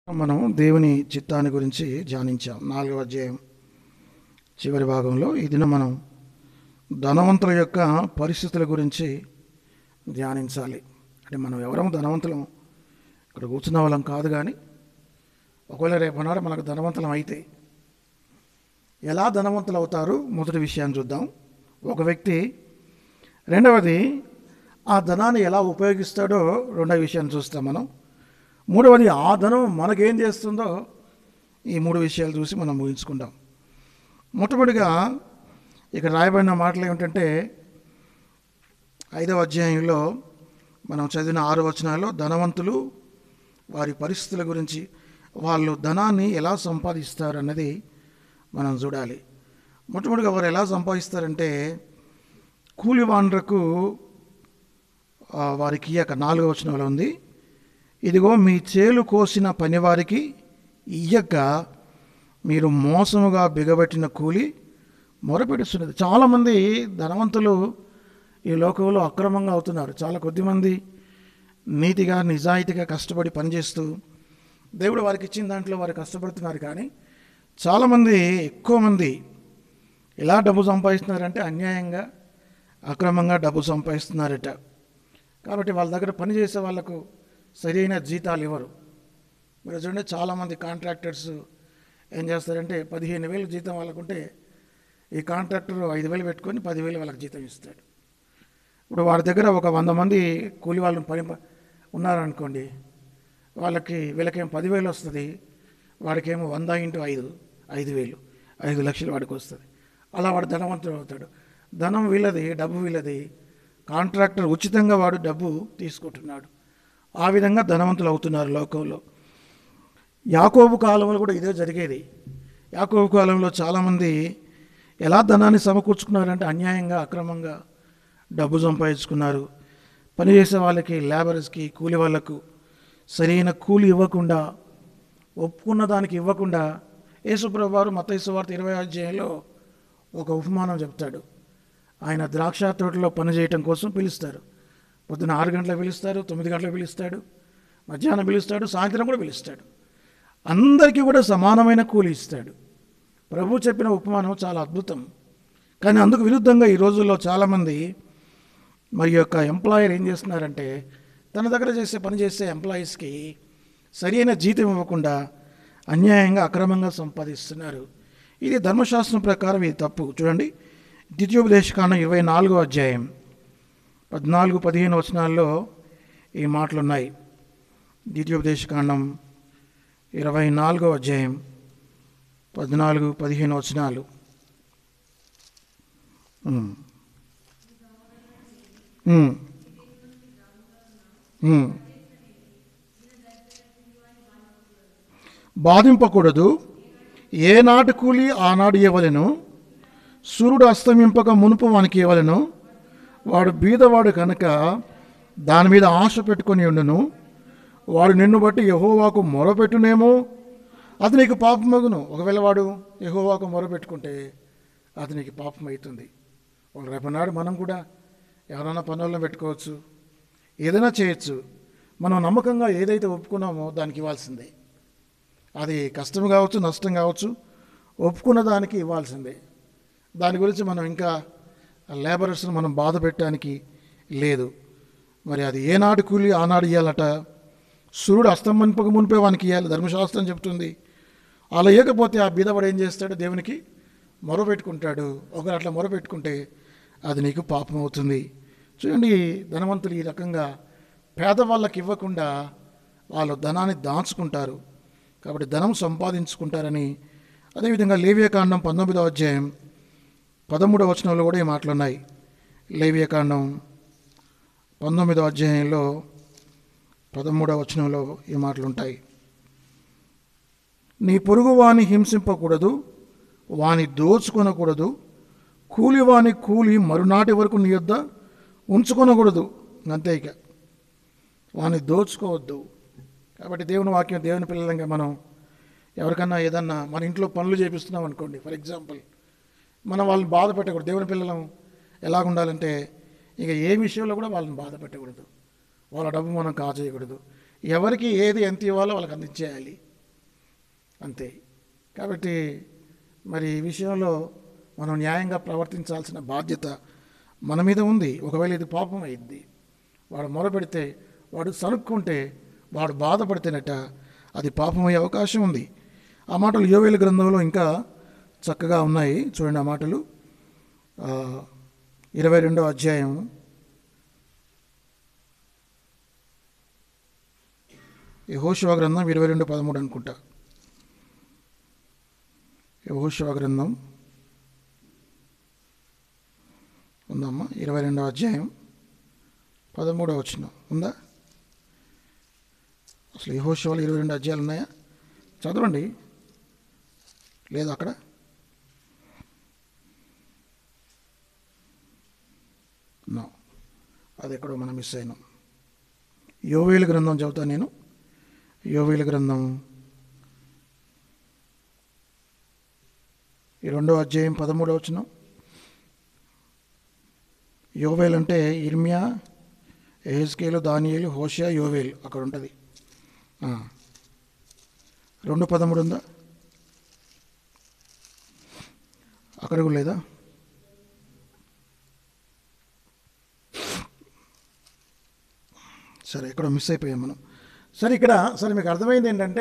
మనం దేవుని చిత్తాన్ని గురించి ధ్యానించాం. 4వ అధ్యాయం చివరి భాగంలో ఈ దినం మనం ధనవంతుల యొక్క పరిస్థితుల గురించి ధ్యానించాలి. అంటే మనం ఎవరము ధనవంతులం ఇక్కడ కూర్చున్న వాళ్ళం కాదు, కానీ ఒకవేళ రేపనాడు మనకు ధనవంతులం అయితే ఎలా ధనవంతులు అవుతారు మొదటి విషయాన్ని చూద్దాం. ఒక వ్యక్తి, రెండవది ఆ ధనాన్ని ఎలా ఉపయోగిస్తాడో రెండవ విషయాన్ని చూస్తాం మనం. మూడవది ఆ ధనం మనకేం చేస్తుందో ఈ మూడు విషయాలు చూసి మనం ముగించుకుందాం. మొట్టమొదటిగా ఇక్కడ రాయబడిన మాటలు ఏమిటంటే 5వ అధ్యాయంలో మనం చదివిన 6 వచనాల్లో ధనవంతులు వారి పరిస్థితుల గురించి, వాళ్ళు ధనాన్ని ఎలా సంపాదిస్తారు అన్నది మనం చూడాలి. మొట్టమొదటిగా వారు ఎలా సంపాదిస్తారంటే కూలివాండ్రకు వారికి ఇయ్యక 4వ వచనంలో ఉంది, ఇదిగో మీ చేలు కోసిన పనివారికి ఇయ్యక మీరు మోసముగా బిగబెట్టిన కూలి మొరపెడుతున్నది. చాలామంది ధనవంతులు ఈ లోకంలో అక్రమంగా అవుతున్నారు. చాలా కొద్దిమంది నీతిగా నిజాయితీగా కష్టపడి పనిచేస్తూ దేవుడు వారికి ఇచ్చిన దాంట్లో వారు కష్టపడుతున్నారు. కానీ చాలామంది, ఎక్కువ మంది ఎలా డబ్బు సంపాదిస్తున్నారంటే అన్యాయంగా అక్రమంగా డబ్బు సంపాదిస్తున్నారట. కాబట్టి వాళ్ళ దగ్గర పనిచేసే వాళ్ళకు సరైన జీతాలు ఇవ్వరు. మీరు చూడండి, చాలామంది కాంట్రాక్టర్స్ ఏం చేస్తారంటే 15,000 జీతం వాళ్ళకుంటే ఈ కాంట్రాక్టర్ 5,000 పెట్టుకొని 10,000 వాళ్ళకి జీతం ఇస్తాడు. ఇప్పుడు వాడి దగ్గర ఒక 100 మంది కూలి వాళ్ళు పని ఉన్నారనుకోండి, వీళ్ళకేమో 10,000 వస్తుంది, వాడికేమో 100 × 5 5,000, 5 లక్షలు వాడికి వస్తుంది. అలా వాడు ధనవంతుడు అవుతాడు. ధనం వీళ్ళది, డబ్బు వీళ్ళది, కాంట్రాక్టర్ ఉచితంగా వాడు డబ్బు తీసుకుంటున్నాడు. ఆ విధంగా ధనవంతులు అవుతున్నారు లోకంలో. యాకోబు కాలంలో కూడా ఇదే జరిగేది. యాకోబు కాలంలో చాలామంది ఎలా ధనాన్ని సమకూర్చుకున్నారంటే అన్యాయంగా అక్రమంగా డబ్బు సంపాదించుకున్నారు. పనిచేసే వాళ్ళకి, లేబరర్స్కి, కూలి వాళ్ళకు సరైన కూలి ఇవ్వకుండా, ఒప్పుకున్న దానికి ఇవ్వకుండా యేసుప్రభువు వారు మత్తయి సువార్త 20వ అధ్యాయంలో ఒక ఉపమానం చెప్తాడు. ఆయన ద్రాక్ష తోటలో పనిచేయటం కోసం పిలుస్తారు. పొద్దున్న 6 గంటలకు పిలుస్తారు, 9 గంటలకు పిలుస్తాడు, మధ్యాహ్నం పిలుస్తాడు, సాయంత్రం కూడా పిలుస్తాడు. అందరికీ కూడా సమానమైన కూలి ఇస్తాడు. ప్రభు చెప్పిన ఉపమానం చాలా అద్భుతం. కానీ అందుకు విరుద్ధంగా ఈ రోజుల్లో చాలామంది మరి యొక్క ఎంప్లాయర్ ఏం చేస్తున్నారంటే తన దగ్గర పనిచేసే ఎంప్లాయీస్కి సరైన జీతం ఇవ్వకుండా అన్యాయంగా అక్రమంగా సంపాదిస్తున్నారు. ఇది ధర్మశాస్త్రం ప్రకారం ఇది తప్పు. చూడండి, ద్వితీయోపదేశకాండం 24వ అధ్యాయం 14-15 వచనాల్లో ఈ మాటలు ఉన్నాయి. ద్వితీయోపదేశకాండం 24వ అధ్యాయం 14-15 వచనాలు. బాధింపకూడదు, ఏనాటి కూలి ఆనాడు ఇవ్వలేను, సూర్యుడు అస్తమింపక మునుపు వానికి ఇవ్వలేను, వాడు బీదవాడు కనుక దాని మీద ఆశ పెట్టుకొని ఉండును, వాడు నిన్ను బట్టి యెహోవాకు మొరపెట్టునేమో, అది నీకు పాపమగును. ఒకవేళ వాడు యెహోవాకు మొరపెట్టుకుంటే అది నీకు పాపం అవుతుంది. రేపనాడు మనం కూడా ఎవరైనా పనులను పెట్టుకోవచ్చు, ఏదైనా చేయొచ్చు. మనం నమ్మకంగా ఏదైతే ఒప్పుకున్నామో దానికి ఇవ్వాల్సిందే. అది కష్టం కావచ్చు, నష్టం కావచ్చు, ఒప్పుకున్న దానికి ఇవ్వాల్సిందే. దాని గురించి మనం ఇంకా లేబరర్స్ని మనం బాధ పెట్టడానికి లేదు. మరి అది ఏనాడు కూలి ఆనాడు ఇవ్వాలట. సూర్యుడు అస్తమింపక మునిపే వానికి ఇవ్వాలి, ధర్మశాస్త్రం చెప్తుంది. అలా ఇవ్వకపోతే ఆ బీదవాడు ఏం చేస్తాడు? దేవునికి మొరపెట్టుకుంటాడు. ఒకరు అట్లా మొరపెట్టుకుంటే అది నీకు పాపం అవుతుంది. చూడండి, ధనవంతులు ఈ రకంగా పేదవాళ్ళకి ఇవ్వకుండా వాళ్ళు ధనాన్ని దాచుకుంటారు. కాబట్టి ధనం సంపాదించుకుంటారని. అదేవిధంగా లేవియాకాండం 19వ అధ్యాయం 13వ వచనంలో కూడా ఈ మాటలు ఉన్నాయి. లేవియాకాండం 19వ అధ్యాయంలో 13వ వచనంలో ఈ మాటలు ఉంటాయి. నీ పొరుగు వాని హింసింపకూడదు, వాని దోచుకొనకూడదు, కూలివాని కూలి మరునాటి వరకు నీ యొద్ద ఉంచుకొనకూడదు. అంతే, ఇక వాని దోచుకోవద్దు. కాబట్టి దేవుని వాక్యం, దేవుని పిల్లలంగా మనం ఎవరికన్నా ఏదన్నా మన ఇంట్లో పనులు చేపిస్తున్నాం అనుకోండి, ఫర్ ఎగ్జాంపుల్, మనం వాళ్ళని బాధ పెట్టకూడదు. దేవుని పిల్లలం ఎలాగుండాలంటే ఇక ఏ విషయంలో కూడా వాళ్ళని బాధ పెట్టకూడదు, వాళ్ళ డబ్బు మనం కాజేయకూడదు. ఎవరికి ఏది ఎంత ఇవ్వాలో వాళ్ళకి అందించేయాలి. అంతే. కాబట్టి మరి ఈ విషయంలో మనం న్యాయంగా ప్రవర్తించాల్సిన బాధ్యత మన మీద ఉంది. ఒకవేళ ఇది పాపం అయింది, వాడు మొరపెడితే, వాడు సనుక్కుంటే, వాడు బాధపడితేనట అది పాపమయ్యే అవకాశం ఉంది. ఆ మాటలు యోవేలు గ్రంథంలో ఇంకా చక్కగా ఉన్నాయి. చూడండి ఆ మాటలు 22వ అధ్యాయం 22 గ్రంథం 22:13 అనుకుంటా. యెహోషువ గ్రంథం ఉందమ్మా, 22వ అధ్యాయం 13వ వచనం ఉందా? అసలు యెహోషువలో 22 అధ్యాయాలు ఉన్నాయా? చదవండి. లేదు అక్కడ? నో, అది ఎక్కడో మనం మిస్ అయినాం. యోవేలు గ్రంథం చదువుతాను నేను. యోవేలు గ్రంథం 2వ అధ్యాయం 13వ వచనం. యోవేల్ అంటే ఇర్మియా, యెహెజ్కేలు, దానియేలు, హోషేయ, యోవేల్ అక్కడ ఉంటుంది. 2:13 ఉందా? అక్కడ కూడా లేదా? సరే, ఇక్కడ మిస్ అయిపోయాం మనం. సరే, ఇక్కడ సరే మీకు అర్థమైంది ఏంటంటే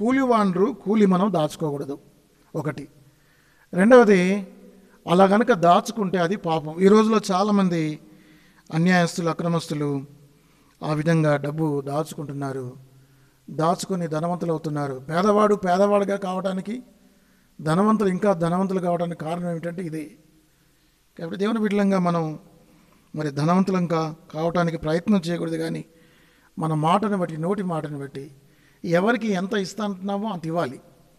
కూలి మనం దాచుకోకూడదు ఒకటి. రెండవది, అలా కనుక దాచుకుంటే అది పాపం. ఈ రోజులో చాలామంది అన్యాయస్తులు, అక్రమస్తులు ఆ విధంగా డబ్బు దాచుకుంటున్నారు, దాచుకొని ధనవంతులు అవుతున్నారు. పేదవాడుగా కావడానికి, ధనవంతులు ఇంకా ధనవంతులు కావడానికి కారణం ఏమిటంటే ఇదే. కాబట్టి దేవుని బిడ్డలంగా మనం మరి ధనవంతులంగా కావడానికి ప్రయత్నం చేయకూడదు, కానీ మన మాటను బట్టి, నోటి మాటను బట్టి ఎవరికి ఎంత ఇస్తాంటున్నామో అంత ఇవ్వాలి.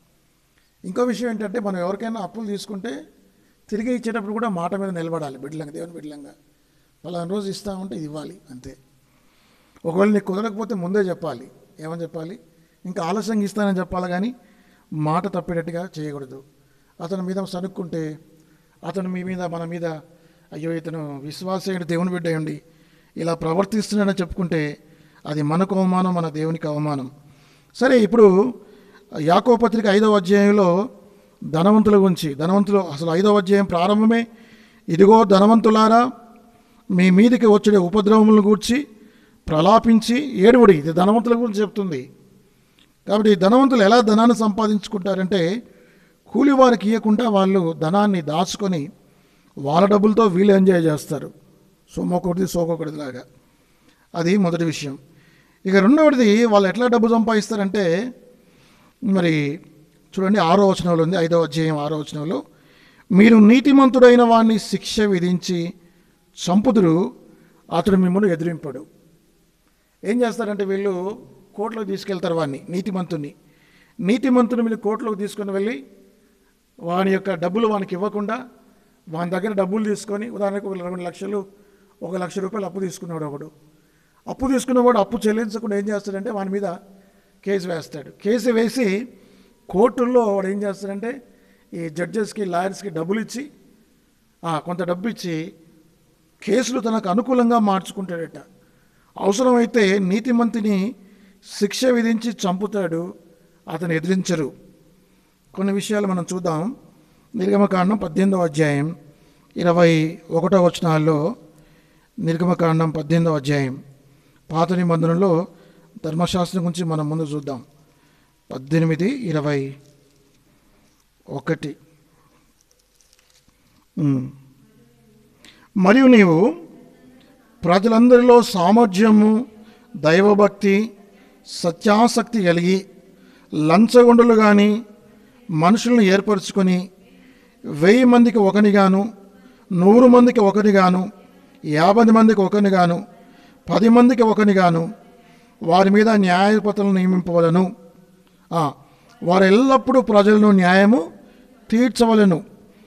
ఇంకో విషయం ఏంటంటే, మనం ఎవరికైనా అప్పులు తీసుకుంటే తిరిగి ఇచ్చేటప్పుడు కూడా మాట మీద నిలబడాలి. బిడ్డలంగా, దేవుని బిడ్డలంగా పలానా రోజు ఇస్తామంటే ఇది ఇవ్వాలి అంతే. ఒకవేళ నీకు కుదరకపోతే ముందే చెప్పాలి. ఏమని చెప్పాలి? ఇంకా ఆలస్యంగా ఇస్తానని చెప్పాలి, కానీ మాట తప్పేటట్టుగా చేయకూడదు. అతని మీద సనుక్కుంటే, అతను మీ మీద, మన మీద, అయ్యో ఇతను విశ్వాసయుడు, దేవుని బిడ్డ ఉండి ఇలా ప్రవర్తిస్తున్నాడని చెప్పుకుంటే అది మనకు అవమానం, మన దేవునికి అవమానం. సరే, ఇప్పుడు యాకోబు పత్రిక 5వ అధ్యాయంలో ధనవంతుల గురించి, ధనవంతులు అసలు 5వ అధ్యాయం ప్రారంభమే ఇదిగో ధనవంతులారా మీ మీదికి వచ్చే ఉపద్రవములను గూర్చి ప్రలాపించి ఏడువుడి. ఇది ధనవంతుల గురించి చెప్తుంది. కాబట్టి ధనవంతులు ఎలా ధనాన్ని సంపాదించుకుంటారంటే, కూలి వారికి ఇవ్వకుండా వాళ్ళు ధనాన్ని దాచుకొని వాళ్ళ డబ్బులతో వీళ్ళు ఎంజాయ్ చేస్తారు. సోకొకటిది లాగా. అది మొదటి విషయం. ఇక రెండవది, వాళ్ళు ఎట్లా డబ్బు సంపాదిస్తారంటే, మరి చూడండి 6వ వచనంలో ఉంది. 5వ అధ్యాయం 6వ వచనంలో, మీరు నీతిమంతుడైన వాడిని శిక్ష విధించి చంపుదురు, అతడు మిమ్మల్ని ఎదిరింపడు. ఏం చేస్తారంటే, వీళ్ళు కోర్టులోకి తీసుకెళ్తారు వాడిని, నీతిమంతుని మీరు కోర్టులోకి తీసుకొని వెళ్ళి వాని యొక్క డబ్బులు వానికి ఇవ్వకుండా, వాని దగ్గర డబ్బులు తీసుకొని, ఉదాహరణకు 2 లక్షలు, 1 లక్ష రూపాయలు అప్పు తీసుకున్నాడు ఒకడు. అప్పు తీసుకున్నవాడు అప్పు చెల్లించకుండా ఏం చేస్తాడంటే వాని మీద కేసు వేస్తాడు. కేసు వేసి కోర్టుల్లో వాడు ఏం చేస్తాడంటే ఈ జడ్జెస్కి, లాయర్స్కి డబ్బులు ఇచ్చి, కొంత డబ్బు ఇచ్చి కేసులు తనకు అనుకూలంగా మార్చుకుంటాడట. అవసరమైతే నీతిమంతుని శిక్ష విధించి చంపుతాడు, అతను ఎదిరించరు. కొన్ని విషయాలు మనం చూద్దాం. నిర్గమకాండం 18వ అధ్యాయం 21వ వచనాల్లో, నిర్గమకాండం 18వ అధ్యాయం పాత నిబంధనలో ధర్మశాస్త్రం గురించి మనం ముందు చూద్దాం. 18:21. మరియు నీవు ప్రజలందరిలో సామర్థ్యము, దైవభక్తి, సత్యాసక్తి కలిగి లంచగొండలు కానీ మనుషులను ఏర్పరచుకొని 1000 మందికి ఒకనిగాను, 100 మందికి ఒకనిగాను, 50 మందికి ఒకనిగాను, 10 మందికి ఒకనిగాను వారి మీద న్యాయపతులను నియమింపవలను. వారు ఎల్లప్పుడూ ప్రజలను న్యాయము తీర్చవలను.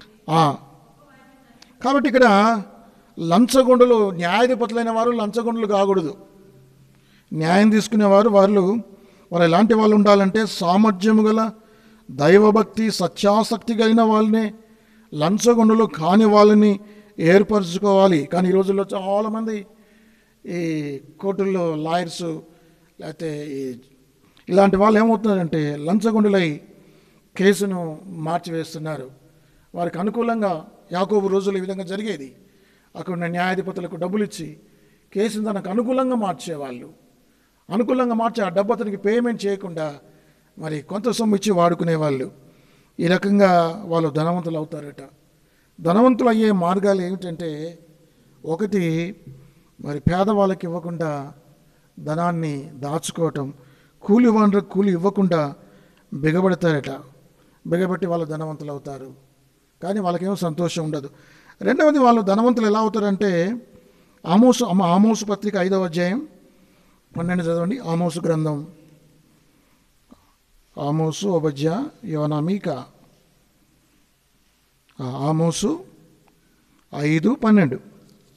కాబట్టి ఇక్కడ లంచగొండలు, న్యాయాధిపతులైన వారు లంచగొండలు కాకూడదు. న్యాయం తీసుకునేవారు వారు ఎలాంటి వాళ్ళు ఉండాలంటే, సామర్థ్యము గల, దైవభక్తి, సత్యాసక్తి కలిగిన వాళ్ళని, లంచగొండలు కాని వాళ్ళని ఏర్పరచుకోవాలి. కానీ ఈ రోజుల్లో చాలామంది ఈ కోర్టుల్లో లాయర్సు లేకపోతే ఇలాంటి వాళ్ళు ఏమవుతున్నారంటే లంచగొండులై కేసును మార్చివేస్తున్నారు. వారికి అనుకూలంగా యాకోబు రోజులు ఈ విధంగా జరిగేది. అక్కడ ఉన్న న్యాయాధిపతులకు డబ్బులు ఇచ్చి కేసును తనకు అనుకూలంగా మార్చేవాళ్ళు. అనుకూలంగా మార్చి ఆ డబ్బు అతనికి పేమెంట్ చేయకుండా మరి కొంత సొమ్ము ఇచ్చి వాడుకునేవాళ్ళు. ఈ రకంగా వాళ్ళు ధనవంతులు అవుతారట. ధనవంతులు అయ్యే మార్గాలు ఏమిటంటే, ఒకటి మరి పేదవాళ్ళకి ఇవ్వకుండా ధనాన్ని దాచుకోవటం, కూలి వాళ్ళకి కూలి ఇవ్వకుండా బిగబడతారట. బిగబెట్టి వాళ్ళు ధనవంతులు అవుతారు, కానీ వాళ్ళకేమో సంతోషం ఉండదు. రెండవది, వాళ్ళు ధనవంతులు ఎలా అవుతారంటే, ఆమోసు పత్రిక 5వ అధ్యాయం 12 చదవండి. ఆమోసు గ్రంథం, ఆమోసు, ఒబద్యా, యోనా, మీకా. ఆమోసు 5:12.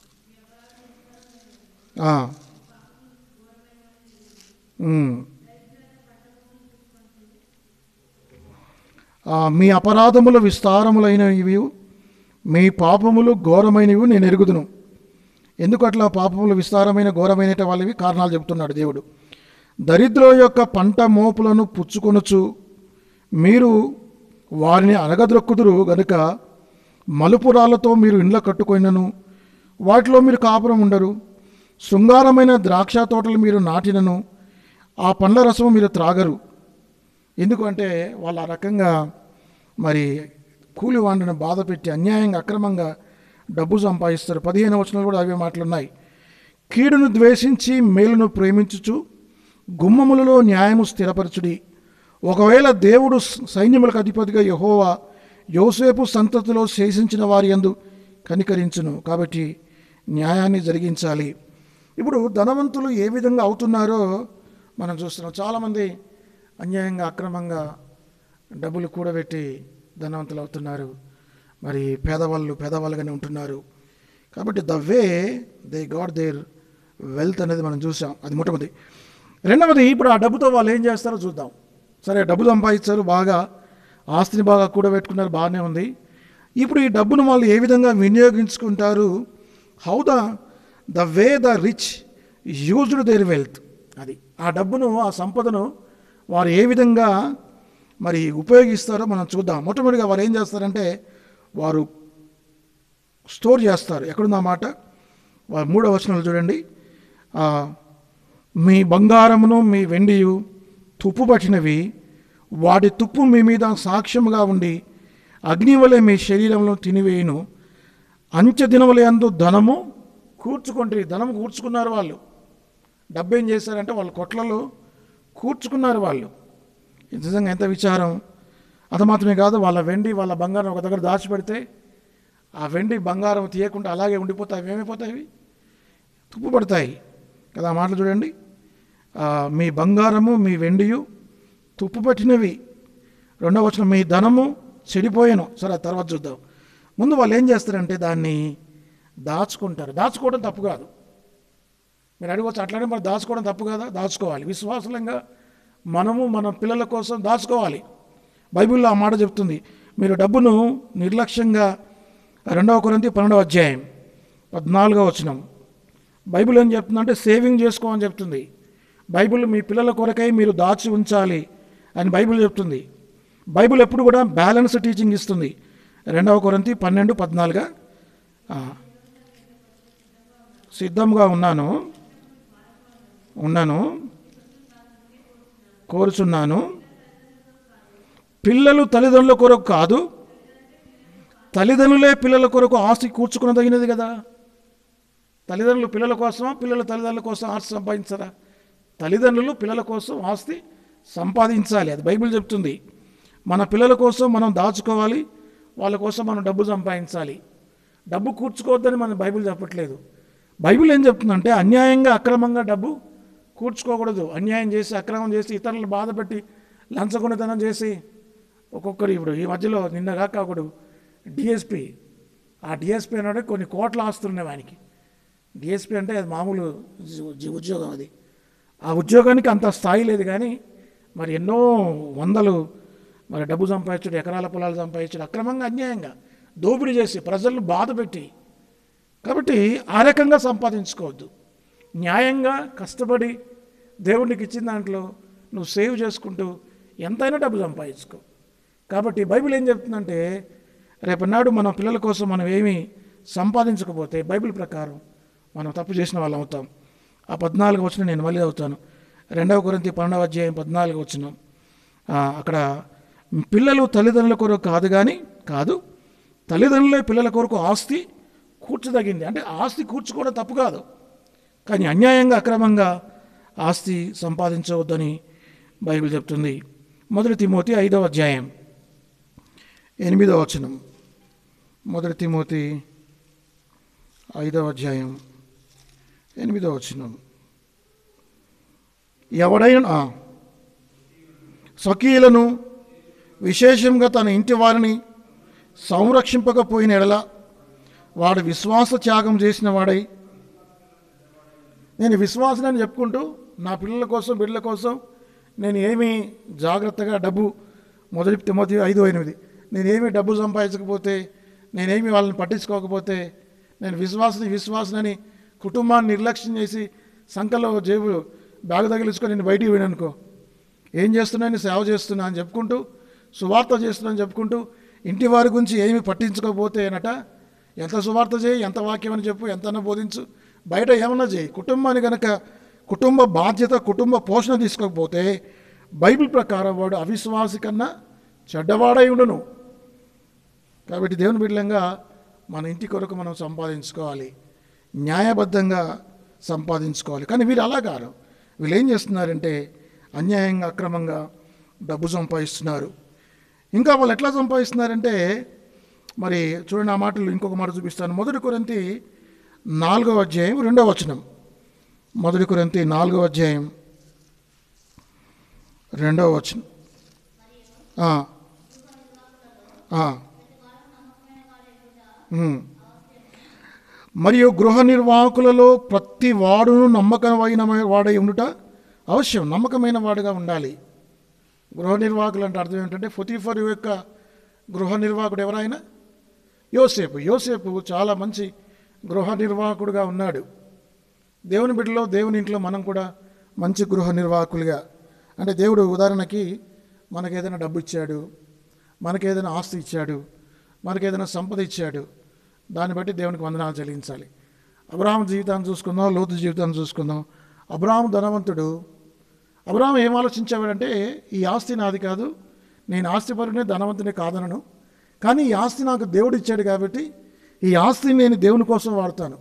మీ అపరాధములు విస్తారములైనవి, మీ పాపములు ఘోరమైనవి నేను ఎరుగుదును. ఎందుకు అట్లా పాపములు విస్తారమైన ఘోరమైన వాళ్ళవి కారణాలు చెబుతున్నాడు దేవుడు. దరిద్రుల యొక్క పంట మోపులను పుచ్చుకొనుచు మీరు వారిని అనగద్రొక్కుదురు గనుక, మలుపురాలతో మీరు ఇండ్ల కట్టుకొనినను వాటిలో మీరు కాపురం ఉండరు. శృంగారమైన ద్రాక్ష తోటలు మీరు నాటినను ఆ పండ్ల రసం మీరు త్రాగరు. ఎందుకంటే వాళ్ళు ఆ రకంగా మరి కూలి వాడిని బాధ పెట్టి అన్యాయంగా అక్రమంగా డబ్బు సంపాదిస్తారు. 15వ వచనంలో కూడా అవే మాటలున్నాయి. కీడును ద్వేషించి మేలును ప్రేమించుచు గుమ్మములలో న్యాయము స్థిరపరచుడి. ఒకవేళ దేవుడు సైన్యములకు అధిపతిగా యెహోవా యోసేపు సంతతిలో శేషించిన వారి యందు కనికరించును. కాబట్టి న్యాయాన్ని జరిగించాలి. ఇప్పుడు ధనవంతులు ఏ విధంగా అవుతున్నారో మనం చూస్తున్నాం. చాలామంది అన్యాయంగా అక్రమంగా డబ్బులు కూడబెట్టి ధనవంతులు అవుతున్నారు. మరి పేదవాళ్ళుగానే ఉంటున్నారు. కాబట్టి the way they got their wealth అనేది మనం చూసాం. అది మొట్టమొదటి. రెండవది, ఇప్పుడు ఆ డబ్బుతో వాళ్ళు ఏం చేస్తారో చూద్దాం. సరే, డబ్బు సంపాదించారు, బాగా ఆస్తిని బాగా కూడబెట్టుకున్నారు, బాగానే ఉంది. ఇప్పుడు ఈ డబ్బును వాళ్ళు ఏ విధంగా వినియోగించుకుంటారు? How the way the rich used their wealth. అది ఆ డబ్బును, ఆ సంపదను వారు ఏ విధంగా మరి ఉపయోగిస్తారో మనం చూద్దాం. మొట్టమొదటిగా వారు ఏం చేస్తారంటే, వారు స్టోర్ చేస్తారు. ఎక్కడుంది ఆ మాట? 3వ వచనంలో చూడండి. మీ బంగారమును మీ వెండియు తుప్పు పట్టినవి, వాటి తుప్పు మీ మీద సాక్ష్యముగా ఉండి అగ్ని వలె మీ శరీరంలో తినివేయును. అంచె దినములందు ధనము కూర్చుకుంటారు. ధనము కూర్చుకున్నారు వాళ్ళు. డబ్బు ఏం చేశారంటే వాళ్ళ కొట్లలో కూర్చుకున్నారు వాళ్ళు. నిజంగా ఎంత విచారం! అది మాత్రమే కాదు, వాళ్ళ వెండి వాళ్ళ బంగారం ఒక దగ్గర దాచిపెడితే ఆ వెండి బంగారం తీయకుండా అలాగే ఉండిపోతాయి. ఏమైపోతాయి? తుప్పు పడతాయి కదా. ఆ మాటలు చూడండి. మీ బంగారము మీ వెండియు తుప్పు పట్టినవి. 2వ వచనం, మీ ధనము చెడిపోయాను. సరే, తర్వాత చూద్దాం. ముందు వాళ్ళు ఏం చేస్తారంటే దాన్ని దాచుకుంటారు. దాచుకోవడం తప్పు కాదు. మీరు అడగవచ్చు, అట్లానే మరి దాచుకోవడం తప్పు కదా? దాచుకోవాలి. విశ్వాసంగా మనము మన పిల్లల కోసం దాచుకోవాలి. బైబిల్లో ఆ మాట చెప్తుంది. మీరు డబ్బును నిర్లక్ష్యంగా 2వ కొరింథీ 12వ అధ్యాయం 14వ వచనం బైబిల్ ఏం చెప్తుందంటే సేవింగ్ చేసుకోమని చెప్తుంది. బైబిల్ మీ పిల్లల కొరకై మీరు దాచి ఉంచాలి అని బైబిల్ చెప్తుంది. బైబిల్ ఎప్పుడు కూడా బ్యాలెన్స్ టీచింగ్ ఇస్తుంది. 2వ కొరింథీ 12:14 సిద్ధంగా ఉన్నాను కోరుచున్నాను. పిల్లలు తల్లిదండ్రుల కొరకు కాదు, తల్లిదండ్రులే పిల్లల కొరకు ఆస్తి కూర్చుకునదగినది కదా. తల్లిదండ్రులు పిల్లల కోసమా, పిల్లల తల్లిదండ్రుల కోసం ఆస్తి సంపాదించరా? తల్లిదండ్రులు పిల్లల కోసం ఆస్తి సంపాదించాలి. అది బైబిల్ చెప్తుంది. మన పిల్లల కోసం మనం దాచుకోవాలి, వాళ్ళ కోసం మనం డబ్బు సంపాదించాలి. డబ్బు కూర్చుకోవద్దని మన బైబిల్ చెప్పట్లేదు. బైబిల్ ఏం చెప్తుందంటే అన్యాయంగా అక్రమంగా డబ్బు కూర్చుకోకూడదు. అన్యాయం చేసి అక్రమం చేసి ఇతరులను బాధపెట్టి లంచగొండితనం చేసి ఒక్కొక్కరు, ఇప్పుడు ఈ మధ్యలో నిన్నగాక ఒకడు డిఎస్పి, ఆ డిఎస్పి అన్నాడు కొన్ని కోట్ల ఆస్తులు ఉన్నాయి ఆయనకి. డిఎస్పి అంటే అది మామూలు ఉద్యోగం. అది ఆ ఉద్యోగానికి అంత స్థాయి లేదు, కానీ మరి ఎన్నో వందలు మరి డబ్బు సంపాదించడు, ఎకరాల పొలాలు సంపాదించడు, అక్రమంగా అన్యాయంగా దోపిడీ చేసి ప్రజలను బాధ పెట్టి. కాబట్టి ఆ రకంగా సంపాదించుకోవద్దు. న్యాయంగా కష్టపడి దేవుడికి ఇచ్చిన దాంట్లో నువ్వు సేవ్ చేసుకుంటూ ఎంతైనా డబ్బు సంపాదించుకో. కాబట్టి బైబిల్ ఏం చెప్తుందంటే రేపన్నాడు మన పిల్లల కోసం మనం ఏమీ సంపాదించకపోతే బైబిల్ ప్రకారం మనం తప్పు చేసిన వాళ్ళం అవుతాం. ఆ 14 వచనం నేను మళ్ళీ అవుతాను. 2 కొరింథీ 12వ అధ్యాయం 14 వచనం. అక్కడ పిల్లలు తల్లిదండ్రుల కొరకు కాదు తల్లిదండ్రులే పిల్లల కొరకు ఆస్తి కూర్చదగింది. అంటే ఆస్తి కూర్చుకోవడం తప్పు కాదు, కానీ అన్యాయంగా అక్రమంగా ఆస్తి సంపాదించవద్దని బైబిల్ చెప్తుంది. 1 తిమోతి 5వ అధ్యాయం 8వ వచనం. 1 తిమోతి 5వ అధ్యాయం 8వ వచనం. ఎవడైనా స్వకీయులను విశేషంగా తన ఇంటి వారిని సంరక్షింపకపోయిన ఎడల వాడు విశ్వాస త్యాగం చేసిన వాడై, నేను విశ్వాసాన్ని చెప్పుకుంటూ నా పిల్లల కోసం బిడ్డల కోసం నేను ఏమీ జాగ్రత్తగా డబ్బు 1 తిమోతి 5:8 నేనేమీ డబ్బు సంపాదించకపోతే, నేనేమీ వాళ్ళని పట్టించుకోకపోతే, నేను విశ్వాసనని కుటుంబాన్ని నిర్లక్ష్యం చేసి సంకల్లో జేబు బ్యాగ్ తగిలించుకొని నేను బయటికి పోయిననుకో, ఏం చేస్తున్నాను, సేవ చేస్తున్నా అని చెప్పుకుంటూ, సువార్త చేస్తున్నా అని చెప్పుకుంటూ ఇంటి వారి గురించి ఏమీ పట్టించుకోకపోతే అనట, ఎంత సువార్త చేయి, ఎంత వాక్యం అని చెప్పు, ఎంతన్నా బోధించు, బయట ఏమన్నా చేయి, కుటుంబాన్ని కనుక కుటుంబ బాధ్యత కుటుంబ పోషణ తీసుకోకపోతే బైబిల్ ప్రకారం వాడు అవిశ్వాసి కన్నా చెడ్డవాడై ఉండును. కాబట్టి దేవుని బిడ్డలంగా మన ఇంటి కొరకు మనం సంపాదించుకోవాలి, న్యాయబద్ధంగా సంపాదించుకోవాలి. కానీ వీళ్ళు అలా కాదు. వీళ్ళు ఏం చేస్తున్నారంటే అన్యాయంగా అక్రమంగా డబ్బు సంపాదిస్తున్నారు. ఇంకా వాళ్ళు ఎట్లా సంపాదిస్తున్నారంటే మరి చూడండి, ఆ మాటలు ఇంకొక మాట చూపిస్తాను. 1 కొరింథీ 4వ అధ్యాయం 2వ వచనం. 1 కొరింథీ 4వ అధ్యాయం 2వ వచనం. మరియు గృహ నిర్వాహకులలో ప్రతి వాడును నమ్మకమైన వాడై ఉండుట అవశ్యం. నమ్మకమైన వాడుగా ఉండాలి. గృహ నిర్వాహకులు అంటే అర్థం ఏంటంటే, పొతీఫరు యొక్క గృహ నిర్వాహకుడు ఎవరైనా యోసేపు చాలా మంచి గృహ నిర్వాహకుడుగా ఉన్నాడు. దేవుని బిడ్డలో దేవుని ఇంట్లో మనం కూడా మంచి గృహ నిర్వాహకులుగా, అంటే దేవుడు ఉదాహరణకి మనకేదైనా డబ్బు ఇచ్చాడు, మనకేదైనా ఆస్తి ఇచ్చాడు, మనకేదైనా సంపద ఇచ్చాడు, దాన్ని బట్టి దేవునికి వందనాలు చెల్లించాలి. అబ్రహాము జీవితాన్ని చూసుకుందాం, లోతు జీవితాన్ని చూసుకుందాం. అబ్రహాము ధనవంతుడు. అబ్రహాము ఏం ఆలోచించేవాడంటే, ఈ ఆస్తి నాది కాదు, నేను ఆస్తిపరునే ధనవంతునే కాదనను, కానీ ఈ ఆస్తి నాకు దేవుడు ఇచ్చాడు కాబట్టి ఈ ఆస్తిని నేను దేవుని కోసం వాడతాను,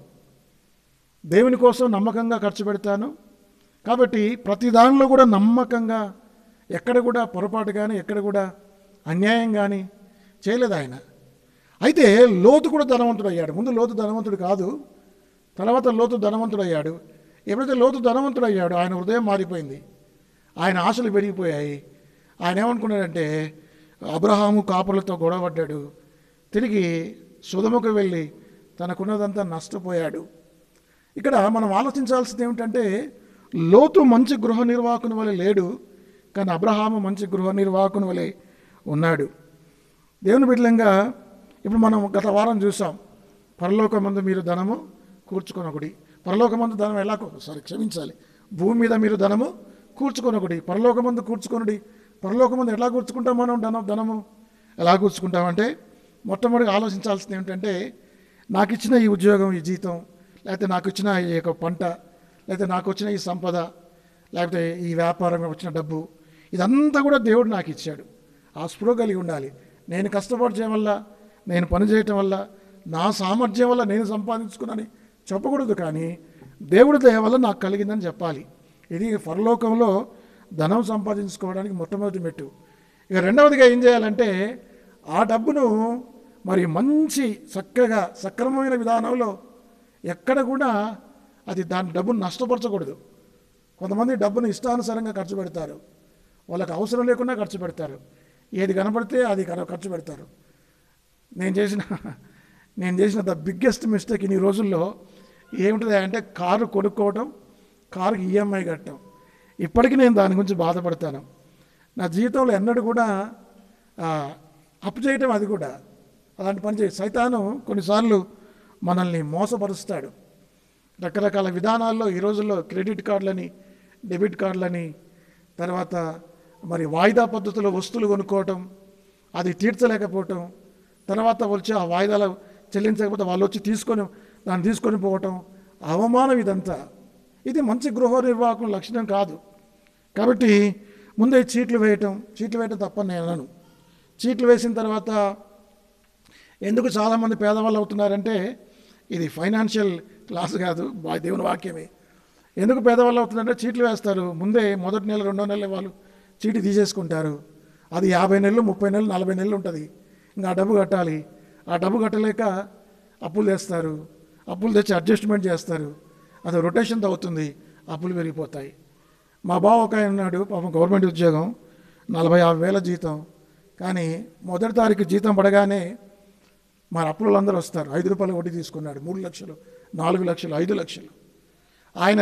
దేవుని కోసం నమ్మకంగా ఖర్చు పెడతాను. కాబట్టి ప్రతి దానిలో కూడా నమ్మకంగా, ఎక్కడ కూడా పొరపాటు కానీ ఎక్కడ కూడా అన్యాయం కానీ చేయలేదు ఆయన. అయితే లోతు కూడా ధనవంతుడు అయ్యాడు. ముందు లోతు ధనవంతుడు కాదు, తర్వాత లోతు ధనవంతుడు అయ్యాడు. ఎప్పుడైతే లోతు ధనవంతుడు అయ్యాడు, ఆయన హృదయం మారిపోయింది, ఆయన ఆశలు పెరిగిపోయాయి. ఆయన ఏమనుకున్నాడంటే, అబ్రహాము కాపులతో గొడవపడ్డాడు, తిరిగి సొదొమకు వెళ్ళి తనకున్నదంతా నష్టపోయాడు. ఇక్కడ మనం ఆలోచించాల్సింది ఏమిటంటే, లోతు మంచి గృహ నిర్వాహకుని వలె లేడు, కానీ అబ్రహాము మంచి గృహ నిర్వాహకుని వలె ఉన్నాడు. దేవుని బిడ్డలంగా ఇప్పుడు మనం గత వారం చూసాం, పరలోకమందు మీరు ధనము కూర్చుకొనొకటి. పరలోకమందు ధనం ఎలా క్షమించాలి, భూమి మీద మీరు ధనము కూర్చుకొనొకటి, పరలోకమందు కూర్చుకొనుడి. పరలోకమందు ఎలా కూర్చుకుంటాం మనం ధనము ఎలా కూర్చుకుంటామంటే, మొట్టమొదటిగా ఆలోచించాల్సింది ఏమిటంటే, నాకు ఇచ్చిన ఈ ఉద్యోగం, ఈ జీతం, లేకపోతే నాకు ఇచ్చిన ఈ యొక్క పంట, లేకపోతే నాకు వచ్చిన ఈ సంపద, లేకపోతే ఈ వ్యాపారం వచ్చిన డబ్బు, ఇదంతా కూడా దేవుడు నాకు ఇచ్చాడు. ఆ స్పృహ కలిగి ఉండాలి. నేను కష్టపడటం వల్ల, నేను పనిచేయటం వల్ల, నా సామర్థ్యం వల్ల నేను సంపాదించుకున్నానని చెప్పకూడదు, కానీ దేవుడి దయ వల్ల నాకు కలిగిందని చెప్పాలి. ఇది పరలోకంలో ధనం సంపాదించుకోవడానికి మొట్టమొదటి మెట్టు. ఇక రెండవదిగా ఏం చేయాలంటే, ఆ డబ్బును మరి మంచి చక్కగా సక్రమమైన విధానంలో ఎక్కడ కూడా దాని డబ్బును నష్టపరచకూడదు. కొంతమంది డబ్బును ఇష్టానుసారంగా ఖర్చు పెడతారు, వాళ్ళకి అవసరం లేకుండా ఖర్చు పెడతారు, ఏది కనపడితే అది ఖర్చు పెడతారు. నేను చేసిన ద బిగ్గెస్ట్ మిస్టేక్ ఈ రోజుల్లో ఏమిటిది అంటే, కారు కొనుక్కోవటం, కారుకి ఈఎంఐ కట్టడం. ఇప్పటికీ నేను దాని గురించి బాధపడతాను. నా జీవితంలో ఎన్నడూ కూడా అప్పు చేయటం, అది కూడా అలాంటి పని చేసి సైతాను కొన్నిసార్లు మనల్ని మోసపరుస్తాడు. రకరకాల విధానాల్లో ఈ రోజుల్లో క్రెడిట్ కార్డులని, డెబిట్ కార్డులని, తర్వాత మరి వాయిదా పద్ధతిలో వస్తువులు కొనుక్కోవటం, అది తీర్చలేకపోవటం, తర్వాత వచ్చి ఆ వాయిదాలు చెల్లించకపోతే వాళ్ళు వచ్చి దాన్ని తీసుకొని పోవటం, అవమానం. ఇదంతా ఇది మంచి గృహ నిర్వాహకుల లక్షణం కాదు. కాబట్టి ముందే చీట్లు వేయటం తప్పని నేను అనను. చీట్లు వేసిన తర్వాత ఎందుకు చాలామంది పేదవాళ్ళు అవుతున్నారంటే, ఇది ఫైనాన్షియల్ క్లాస్ కాదు, దేవుని వాక్యమే. ఎందుకు పేదవాళ్ళు అవుతున్నారంటే చీట్లు వేస్తారు. ముందే మొదటి నెల 2వ నెల వాళ్ళు చీటీ తీసేసుకుంటారు. అది 50 నెలలు, 30 నెలలు, 40 నెలలు ఉంటుంది. ఇంకా ఆ డబ్బు కట్టాలి. ఆ డబ్బు కట్టలేక అప్పులు తెస్తారు. అప్పులు తెచ్చి అడ్జస్ట్మెంట్ చేస్తారు. అది రొటేషన్తో అవుతుంది, అప్పులు పెరిగిపోతాయి. మా బావ ఒక ఆయన ఉన్నాడు, పాపం గవర్నమెంట్ ఉద్యోగం, 40,000 జీతం. కానీ మొదటి తారీఖు జీతం పడగానే మన అప్పులందరూ వస్తారు. 5 రూపాయలు వడ్డీ తీసుకున్నాడు. 3 లక్షలు, 4 లక్షలు, 5 లక్షలు. ఆయన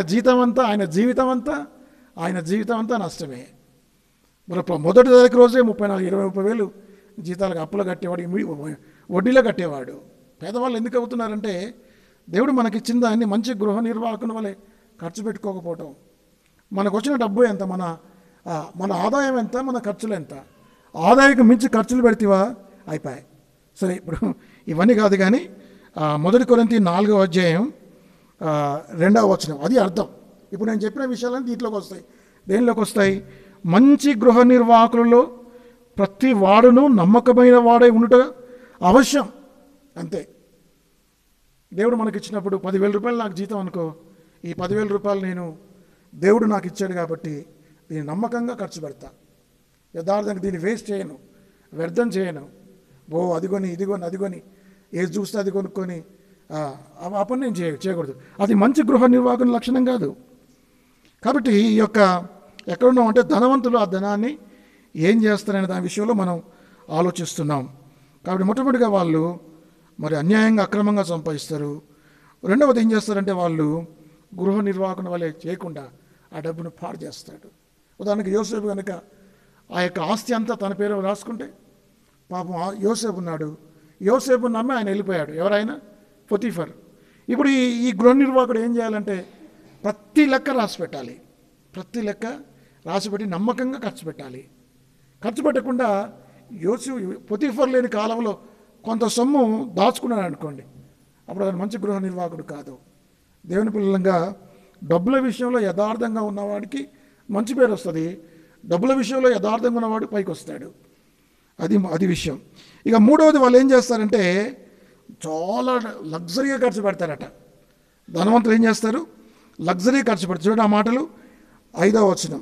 జీవితం అంతా నష్టమే. మరి మొదటి తారీఖు రోజే 30 వేలు జీతాలకు అప్పులు కట్టేవాడు, వడ్డీలో కట్టేవాడు. పేదవాళ్ళు ఎందుకు అవుతున్నారంటే, దేవుడు మనకిచ్చిన దాన్ని మంచి గృహ నిర్వాహకుని వలె ఖర్చు పెట్టుకోకపోవటం. మనకు వచ్చిన డబ్బు ఎంత, మన ఆదాయం ఎంత, మన ఖర్చులు ఎంత. ఆదాయం మించి ఖర్చులు పెడితేవా అయిపోయాయి. సరే, ఇప్పుడు ఇవన్నీ కాదు కానీ 1 కొరింథీ 4వ అధ్యాయం 2వ వచనం, అది అర్థం. ఇప్పుడు నేను చెప్పిన విషయాలన్నీ దీంట్లోకి వస్తాయి. దేనిలోకి వస్తాయి? మంచి గృహ నిర్వాహకులలో ప్రతి వాడును నమ్మకమైన వాడై ఉండుట అవశ్యం. అంతే. దేవుడు మనకి ఇచ్చినప్పుడు 10,000 రూపాయలు నాకు జీతం అనుకో, ఈ 10,000 రూపాయలు నేను దేవుడు నాకు ఇచ్చాడు కాబట్టి దీన్ని నమ్మకంగా ఖర్చు పెడతా. యథార్థంగా దీన్ని వేస్ట్ చేయను, వ్యర్థం చేయను. అదిగొని అదిగొని ఏది చూస్తే అది కొనుక్కొని ఆ పని నేను చేయకూడదు. అది మంచి గృహ నిర్వాహకుని లక్షణం కాదు. కాబట్టి ఈ యొక్క ఎక్కడున్నాం అంటే, ధనవంతులు ఆ ధనాన్ని ఏం చేస్తారనే దాని విషయంలో మనం ఆలోచిస్తున్నాం. కాబట్టి మొట్టమొదటిగా వాళ్ళు మరి అన్యాయంగా అక్రమంగా సంపాదిస్తారు. రెండవది ఏం చేస్తారంటే, వాళ్ళు గృహ నిర్వాహకుని వలె చేయకుండా ఆ డబ్బును పాడు చేస్తాడు. ఉదాహరణకి యోసేపు కనుక ఆ యొక్క ఆస్తి అంతా తన పేరు రాసుకుంటే, పాపం యోసేపు ఉన్నాడు, యోసేపు నమ్మి ఆయన వెళ్ళిపోయాడు. ఎవరైనా పొతీఫర్. ఇప్పుడు ఈ గృహ నిర్వాహకుడు ఏం చేయాలంటే, ప్రతి లెక్క రాసిపెట్టి నమ్మకంగా ఖర్చు పెట్టాలి. ఖర్చు పెట్టకుండా పొతీఫర్ లేని కాలంలో కొంత సొమ్ము దాచుకున్నాడు అనుకోండి, అప్పుడు అది మంచి గృహ నిర్వాహకుడు కాదు. దేవుని పిల్లలంగా డబ్బుల విషయంలో యథార్థంగా ఉన్నవాడికి మంచి పేరు వస్తుంది. డబ్బుల విషయంలో యథార్థంగా ఉన్నవాడు పైకి వస్తాడు. అది విషయం. ఇక మూడవది, వాళ్ళు ఏం చేస్తారంటే చాలా లగ్జరీగా ఖర్చు పెడతారట. ధనవంతులు ఏం చేస్తారు? లగ్జరీ ఖర్చు పెడతారు. చూడండి ఆ మాటలు, 5వ వచనం,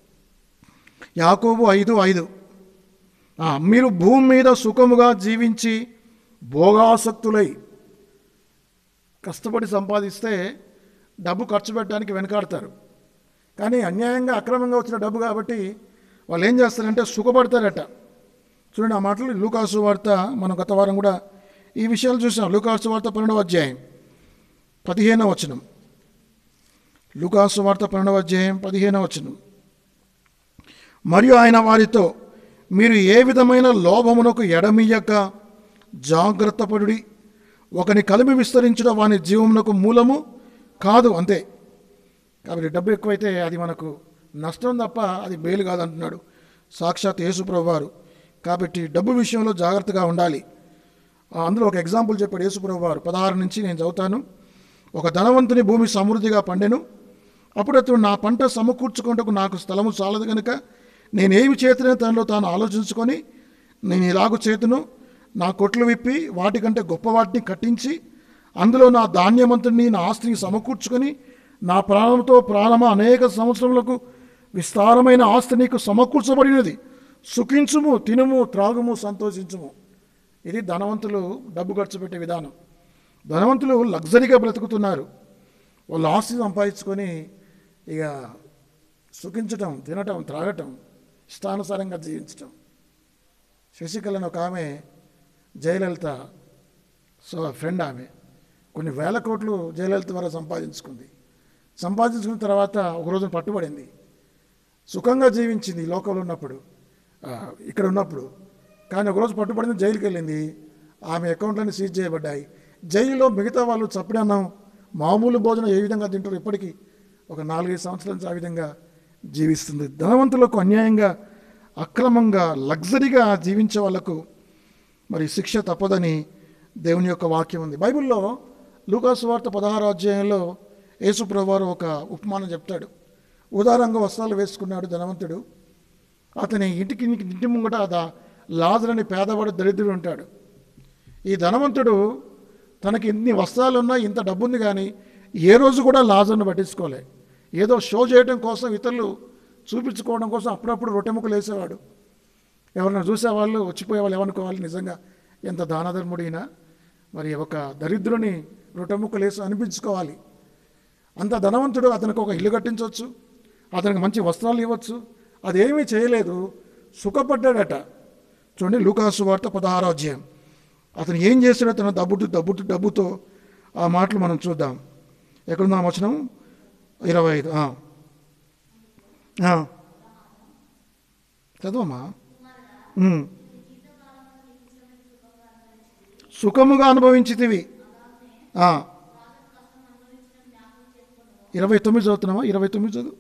యాకోబు 5:5. మీరు భూమి మీద సుఖముగా జీవించి భోగాసక్తులై, కష్టపడి సంపాదిస్తే డబ్బు ఖర్చు పెట్టడానికి వెనకాడతారు. కానీ అన్యాయంగా అక్రమంగా వచ్చిన డబ్బు కాబట్టి వాళ్ళు ఏం చేస్తారంటే సుఖపడతారట. చూడండి ఆ మాటలు, లూకాసు వార్త, మనం గత వారం కూడా ఈ విషయాలు చూసాం. లూకాసు వార్త 12వ అధ్యాయం 15వ వచనం. లూకాసు వార్త 12వ అధ్యాయం 15వ వచనం. మరియు ఆయన వారితో, మీరు ఏ విధమైన లోభమునకు ఎడమియ్యక జాగ్రత్త పడుడి. ఒకని కలిమి విస్తరించడం వాని జీవమునకు మూలము కాదు. అంతే. కాబట్టి డబ్బు ఎక్కువైతే అది మనకు నష్టం తప్ప అది మేలు కాదంటున్నాడు సాక్షాత్ యేసు ప్రభువారు. కాబట్టి డబ్బు విషయంలో జాగ్రత్తగా ఉండాలి. అందులో ఒక ఎగ్జాంపుల్ చెప్పాడు యేసు ప్రభువారు. 16 నుంచి నేను చదువుతాను. ఒక ధనవంతుని భూమి సమృద్ధిగా పండెను. అప్పుడు అతడు, నా పంట సమకూర్చుకుంటకు నాకు స్థలము చాలదు కనుక నేనేమి చేతునే తనలో తాను ఆలోచించుకొని, నేను ఇలాగూ చేతును, నా కొట్లు విప్పి వాటికంటే గొప్ప వాటిని కట్టించి అందులో నా ధాన్యమంతుని, నా ఆస్తిని సమకూర్చుకొని, నా ప్రాణంతో ప్రాణమా, అనేక సంవత్సరములకు విస్తారమైన ఆస్తి నీకు సమకూర్చబడినది, సుఖించుము, తినుము, త్రాగుము, సంతోషించుము. ఇది ధనవంతులు డబ్బు ఖర్చు పెట్టే విధానం. ధనవంతులు లగ్జరీగా బ్రతుకుతున్నారు. వాళ్ళు ఆస్తి సంపాదించుకొని ఇక సుఖించటం, తినటం, త్రాగటం, ఇష్టానుసారంగా జీవించటం. శశికళను ఒక ఆమె, జయలలిత ఫ్రెండ్, ఆమె కొన్ని వేల కోట్లు జయలలిత ద్వారా సంపాదించుకున్న తర్వాత ఒకరోజు పట్టుబడింది. సుఖంగా జీవించింది లోకంలో ఉన్నప్పుడు, ఇక్కడ ఉన్నప్పుడు. కానీ ఒకరోజు పట్టుబడింది, జైలుకి వెళ్ళింది. ఆమె అకౌంట్లన్నీ సీజ్ చేయబడ్డాయి. జైలులో మిగతా వాళ్ళు చప్పుడన్నం, మామూలు భోజనం ఏ విధంగా తింటారు, ఇప్పటికీ ఒక 4-5 సంవత్సరాల నుంచి ఆ విధంగా జీవిస్తుంది. ధనవంతులకు అన్యాయంగా అక్రమంగా లగ్జరీగా జీవించే వాళ్ళకు మరి శిక్ష తప్పదని దేవుని యొక్క వాక్యం ఉంది. బైబిల్లో లూకాసు వార్త 16వ అధ్యాయంలో యేసు ప్రభువారు ఒక ఉపమానం చెప్తాడు. ఉదారంగా వస్త్రాలు వేసుకున్నాడు ధనవంతుడు. అతని ఇంటి ముంగట లాజరుని పేదవాడు దరిద్రుడు ఉంటాడు. ఈ ధనవంతుడు తనకి ఇన్ని వస్త్రాలున్నా, ఇంత డబ్బుంది, కానీ ఏ రోజు కూడా లాజరుని పట్టించుకోలే. ఏదో షో చేయడం కోసం, ఇతరులు చూపించుకోవడం కోసం అప్పుడప్పుడు రొట్టెముక్కలు వేసేవాడు. ఎవరైనా చూసేవాళ్ళు వచ్చిపోయేవాళ్ళు ఏమనుకోవాలి, నిజంగా ఎంత దానధర్ముడైనా మరి ఒక దరిద్రుని రొట్టెముక్కలు వేసి అనిపించుకోవాలి. అంత ధనవంతుడు. అతనికి ఒక ఇల్లు కట్టించవచ్చు, అతనికి మంచి వస్త్రాలు ఇవ్వచ్చు. అదేమీ చేయలేదు, సుఖపడ్డాడట. చూడండి లూకాసు వార్త 16వ అధ్యాయం. అతను ఏం చేశాడో తన డబ్బుతో ఆ మాటలు మనం చూద్దాం. ఎక్కడున్నా వచనం 25. చదవమ్మా. సుఖముగా అనుభవించితివి. 29 చదువుతున్నావా? 29 చదువు.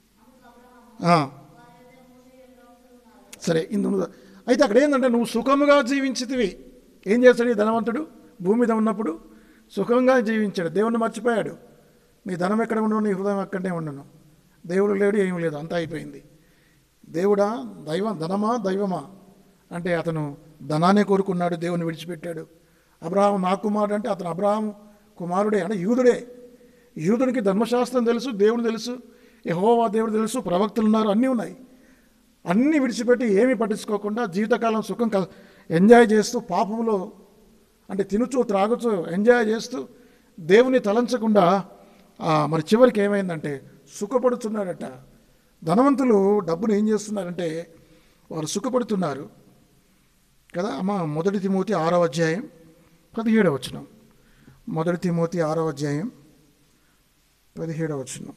సరే, అయితే అక్కడ ఏంటంటే నువ్వు సుఖముగా జీవించితివి. ఏం చేస్తాడు ఈ ధనవంతుడు? భూమి మీద ఉన్నప్పుడు సుఖంగా జీవించాడు, దేవుణ్ణి మర్చిపోయాడు. నీ ధనం ఎక్కడ ఉండను, నీ హృదయం అక్కడనే ఉండను. దేవుడు లేడు, ఏమీ లేదు, అంతా అయిపోయింది. దేవుడా ధనమా దైవమా అంటే అతను ధనాన్ని కోరుకున్నాడు, దేవుని విడిచిపెట్టాడు. అబ్రహాము నా కుమారుడు అంటే అతను అబ్రహాము కుమారుడే, అంటే యూదుడే. యూదునికి ధర్మశాస్త్రం తెలుసు, దేవుడు తెలుసు, యెహోవా దేవుడు తెలుసు, ప్రవక్తలు ఉన్నారు, అన్నీ ఉన్నాయి. అన్నీ విడిచిపెట్టి ఏమీ పట్టించుకోకుండా జీవితకాలం సుఖం ఎంజాయ్ చేస్తూ, పాపంలో అంటే తినుచూ త్రాగుచూ ఎంజాయ్ చేస్తూ దేవుని తలంచకుండా మరి చివరికి ఏమైందంటే సుఖపడుతున్నాడట. ధనవంతులు డబ్బును ఏం చేస్తున్నారంటే వారు సుఖపడుతున్నారు కదా అమ్మ. 1 తిమోతి 6వ అధ్యాయం 17వ వచనం. 1 తిమోతి 6వ అధ్యాయం 17వ వచనం.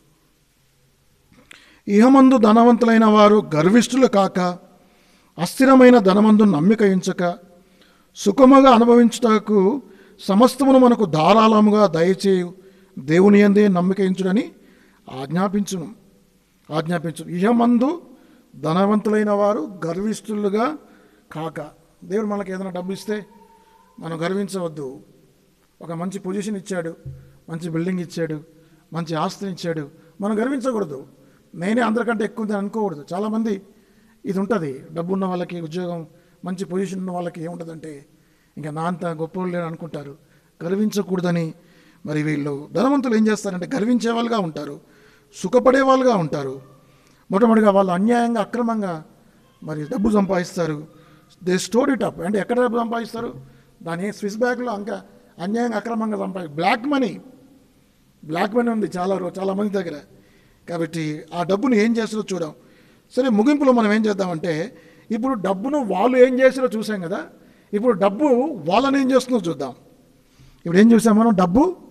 ఇహమందు ధనవంతులైన వారు గర్విష్ఠులు కాక, అస్థిరమైన ధనమందు నమ్మిక ఉంచక, సుఖముగా అనుభవించుటకు సమస్తమును మనకు ధారాళముగా దయచేయు దేవుని యందే నమ్మిక ఉంచుడని ఆజ్ఞాపించును. ఇహమందు ధనవంతులైన వారు గర్విష్ఠులుగా కాక. దేవుడు మనకు ఏదైనా డబ్బు ఇస్తే మనం గర్వించవద్దు. ఒక మంచి పొజిషన్ ఇచ్చాడు, మంచి బిల్డింగ్ ఇచ్చాడు, మంచి ఆస్తిని ఇచ్చాడు, మనం గర్వించకూడదు. నేనే అందరికంటే ఎక్కువ ఉందని అనుకోకూడదు. చాలామంది ఇది ఉంటుంది, డబ్బు ఉన్న వాళ్ళకి, ఉద్యోగం మంచి పొజిషన్ ఉన్న వాళ్ళకి ఏముంటుందంటే ఇంకా నా అంత గొప్పవాళ్ళు లేని అనుకుంటారు. గర్వించకూడదని మరి వీళ్ళు ధనవంతులు ఏం చేస్తారంటే గర్వించే వాళ్ళుగా ఉంటారు, సుఖపడే వాళ్ళుగా ఉంటారు. మొట్టమొదటిగా వాళ్ళు అన్యాయంగా అక్రమంగా మరి డబ్బు సంపాదిస్తారు. They store it up. అంటే ఎక్కడ డబ్బు సంపాదిస్తారు? దాని స్విస్ బ్యాంక్లో అన్యాయంగా అక్రమంగా బ్లాక్ మనీ ఉంది చాలామంది దగ్గర. కాబట్టి ఆ డబ్బును ఏం చేస్తారో చూద్దాం. సరే, ముగింపులో మనం ఏం చేద్దామంటే ఇప్పుడు డబ్బును వాళ్ళు ఏం చేస్తారో చూసాం కదా, ఇప్పుడు డబ్బు వాళ్ళని ఏం చేస్తుందో చూద్దాం. ఇప్పుడు ఏం చూసాం మనం?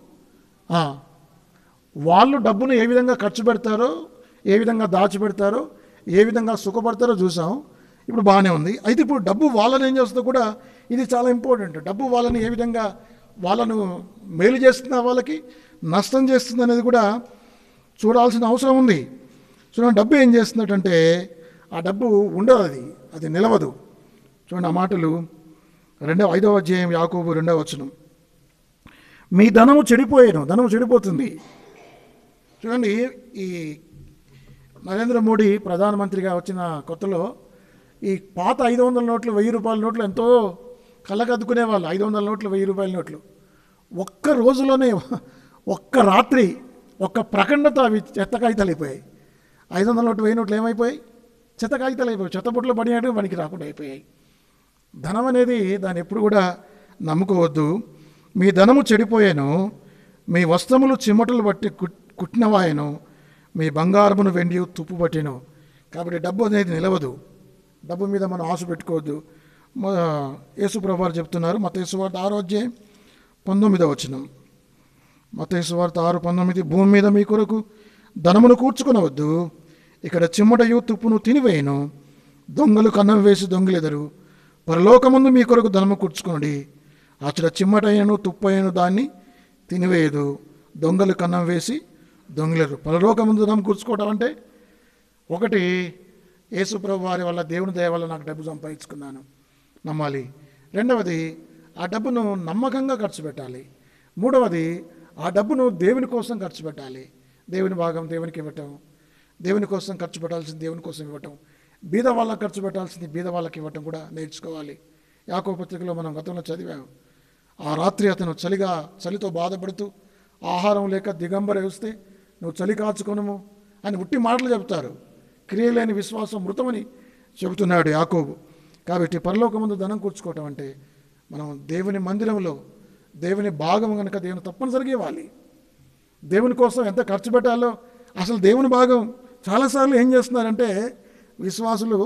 వాళ్ళు డబ్బును ఏ విధంగా ఖర్చు పెడతారో, ఏ విధంగా దాచిపెడతారో, ఏ విధంగా సుఖపడతారో చూసాం. ఇప్పుడు బాగానే ఉంది. అయితే ఇప్పుడు డబ్బు వాళ్ళని ఏం చేస్తుందో కూడా ఇది చాలా ఇంపార్టెంట్. డబ్బు వాళ్ళని ఏ విధంగా వాళ్ళను మేలు చేస్తుందా, వాళ్ళకి నష్టం చేస్తుంది అనేది కూడా చూడాల్సిన అవసరం ఉంది. చూడండి, డబ్బు ఏం చేస్తున్నట్టంటే ఆ డబ్బు ఉండదు, అది నిలవదు. చూడండి ఆ మాటలు 5వ అధ్యాయం యాకోబు 2వ వచనం. మీ ధనము చెడిపోతుంది. చూడండి, ఈ నరేంద్ర మోడీ ప్రధానమంత్రిగా వచ్చిన కొత్తలో ఈ పాత 500 నోట్లు, 1000 రూపాయల నోట్లు ఎంతో కళ్ళకద్దుకునే వాళ్ళు. 500 నోట్లు, 1000 రూపాయల నోట్లు ఒక్క రోజులోనే, ఒక్క రాత్రి, ఒక్క ప్రఖండతో అవి చెత్త కాగితాలు అయిపోయాయి. 500 నోట్లు, 1000 నోట్లు ఏమైపోయాయి? చెత్త కాగితాలు అయిపోయాయి. చెత్తబుట్టలో పడినట్టు మనకి రాకుండా అయిపోయాయి. ధనం అనేది దాన్ని ఎప్పుడు కూడా నమ్ముకోవద్దు. మీ ధనము చెడిపోయాను, మీ వస్త్రములు చిమటలు బట్టి కుట్టినవాయను, మీ బంగారమును వెండి తుప్పు పట్టిను. కాబట్టి డబ్బు అనేది నిలవదు. డబ్బు మీద మనం ఆశ పెట్టుకోవద్దు. యేసు ప్రభువారు చెప్తున్నారు, మత్తయి సువార్త 6వ అధ్యాయం 19వ వచనం. మత్తయి సువార్త 6:19. భూమి మీద మీ కొరకు ధనమును కూర్చుకొనవద్దు, ఇక్కడ చిమ్మటయు తుప్పును తినివేయను, దొంగలు కన్నం వేసి దొంగిలెదరు. పరలోకముందు మీ కొరకు ధనము కూర్చుకొనుడి, అచ్చట చిమ్మటయ్యను తుప్పయ్యను దాన్ని తినివేయదు, దొంగలు కన్నం వేసి దొంగిలెదరు. పరలోకముందు ధనం కూర్చుకోవడం అంటే ఒకటి యేసు ప్రభు వారి వల్ల, దేవుని దయ వల్ల నాకు డబ్బు సంపాదించుకున్నాను నమ్మాలి. రెండవది, ఆ డబ్బును నమ్మకంగా ఖర్చు పెట్టాలి. మూడవది, ఆ డబ్బును దేవుని కోసం ఖర్చు పెట్టాలి. దేవుని భాగం దేవునికి ఇవ్వటం, దేవుని కోసం ఖర్చు పెట్టాల్సింది దేవుని కోసం ఇవ్వటం, బీద వాళ్ళకి ఖర్చు పెట్టాల్సింది బీద వాళ్ళకి ఇవ్వటం కూడా నేర్చుకోవాలి. యాకోబు పత్రికలో మనం గతంలో చదివాము. ఆ రాత్రి అతను చలితో బాధపడుతూ ఆహారం లేక దిగంబర వస్తే నువ్వు చలి కాచుకొనుము అని ఉట్టి మాటలు చెబుతారు. క్రియలేని విశ్వాసం మృతమని చెబుతున్నాడు యాకోబు. కాబట్టి పరలోకమందు ధనం కూర్చుకోవటం అంటే మనం దేవుని మందిరంలో దేవుని భాగం కనుక దేవుని తప్పనిసరిగా ఇవ్వాలి. దేవుని కోసం ఎంత ఖర్చు పెట్టాలో అసలు దేవుని భాగం చాలాసార్లు ఏం చేస్తున్నారంటే విశ్వాసులు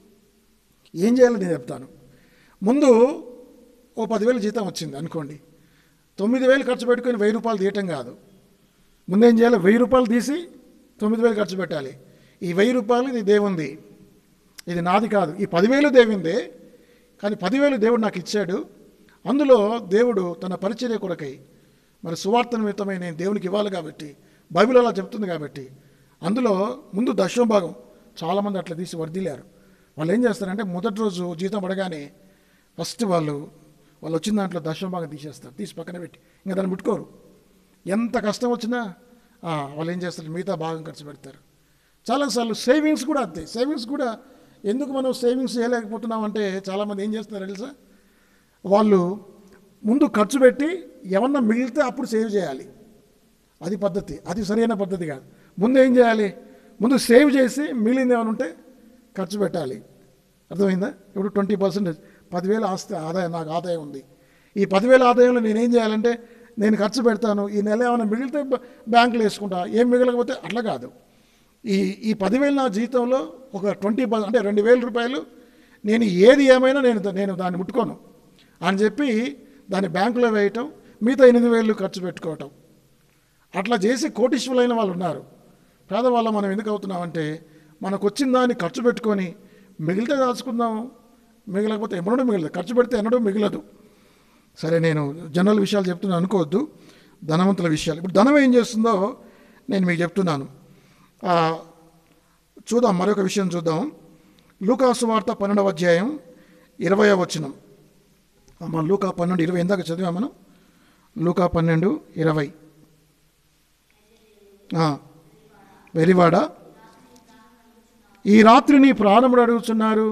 ఏం చేయాలో నేను చెప్తాను. ముందు ఓ 10,000 జీతం వచ్చింది అనుకోండి, 9,000 ఖర్చు పెట్టుకొని 1,000 రూపాయలు తీయటం కాదు. ముందేం చేయాలి? 1,000 రూపాయలు తీసి 9,000 ఖర్చు పెట్టాలి. ఈ 1,000 రూపాయలు ఇది దేవుంది, ఇది నాది కాదు. ఈ 10,000 దేవుందే, కానీ 10,000 దేవుడు నాకు ఇచ్చాడు. అందులో దేవుడు తన పరిచర్య కొరకై మరి సువార్త నిమిత్తమై నేను దేవునికి ఇవ్వాలి కాబట్టి, బైబిల్ అలా చెప్తుంది కాబట్టి అందులో ముందు దశమ భాగం చాలామంది అట్లా తీసి వర్దిలారు. వాళ్ళు ఏం చేస్తారంటే మొదటి రోజు జీతం పడగానే ఫస్ట్ వాళ్ళు వచ్చిన దాంట్లో దశమ భాగం తీసేస్తారు, తీసి పక్కన పెట్టి ఇంకా దాన్ని ముట్టుకోరు. ఎంత కష్టం వచ్చినా వాళ్ళు ఏం చేస్తారు, మిగతా భాగం ఖర్చు పెడతారు. చాలాసార్లు సేవింగ్స్ కూడా అంతే. సేవింగ్స్ కూడా ఎందుకు మనం సేవింగ్స్ చేయలేకపోతున్నాం అంటే చాలామంది ఏం చేస్తున్నారు తెలుసా, వాళ్ళు ముందు ఖర్చు పెట్టి ఏమన్నా మిగిలితే అప్పుడు సేవ్ చేయాలి. అది పద్ధతి, అది సరైన పద్ధతి కాదు. ముందు ఏం చేయాలి, ముందు సేవ్ చేసి మిగిలింది ఏమైనా ఉంటే ఖర్చు పెట్టాలి. అర్థమైందా? ఇప్పుడు 20% 10,000 ఆదాయం నాకు ఆదాయం ఉంది. ఈ 10,000 ఆదాయంలో నేనేం చేయాలంటే నేను ఖర్చు పెడతాను, ఈ నెల ఏమైనా మిగిలితే బ్యాంకులో వేసుకుంటా, ఏం మిగలకపోతే అట్లా కాదు. ఈ 10,000 నా జీతంలో ఒక 20% అంటే 2,000 రూపాయలు నేను ఏది ఏమైనా నేను దాన్ని ముట్టుకోను అని చెప్పి దాన్ని బ్యాంకులో వేయటం, మిగతా 8,000 ఖర్చు పెట్టుకోవటం. అట్లా చేసి కోటీశ్వరులైన వాళ్ళు ఉన్నారు. పేదవాళ్ళ మనం ఎందుకు అవుతున్నామంటే మనకు వచ్చిన దాన్ని ఖర్చు పెట్టుకొని మిగిలితే దాచుకుందాం, మిగలకపోతే ఎన్నడూ మిగలదు, ఖర్చు పెడితే ఎన్నడూ మిగలదు. సరే, నేను జనరల్ విషయాలు చెప్తున్నాను అనుకోవద్దు, ధనవంతుల విషయాలు. ఇప్పుడు ధనం ఏం చేస్తుందో నేను మీకు చెప్తున్నాను. చూద్దాం, మరొక విషయం చూద్దాం. లూకా సువార్త 12వ అధ్యాయం 20వ వచనం. మన లూకా 12:20 ఇందాక చదివాం మనం. లూకా 12:20. వెరివాడ, ఈ రాత్రి నీ ప్రాణముడు అడుగుతున్నారు.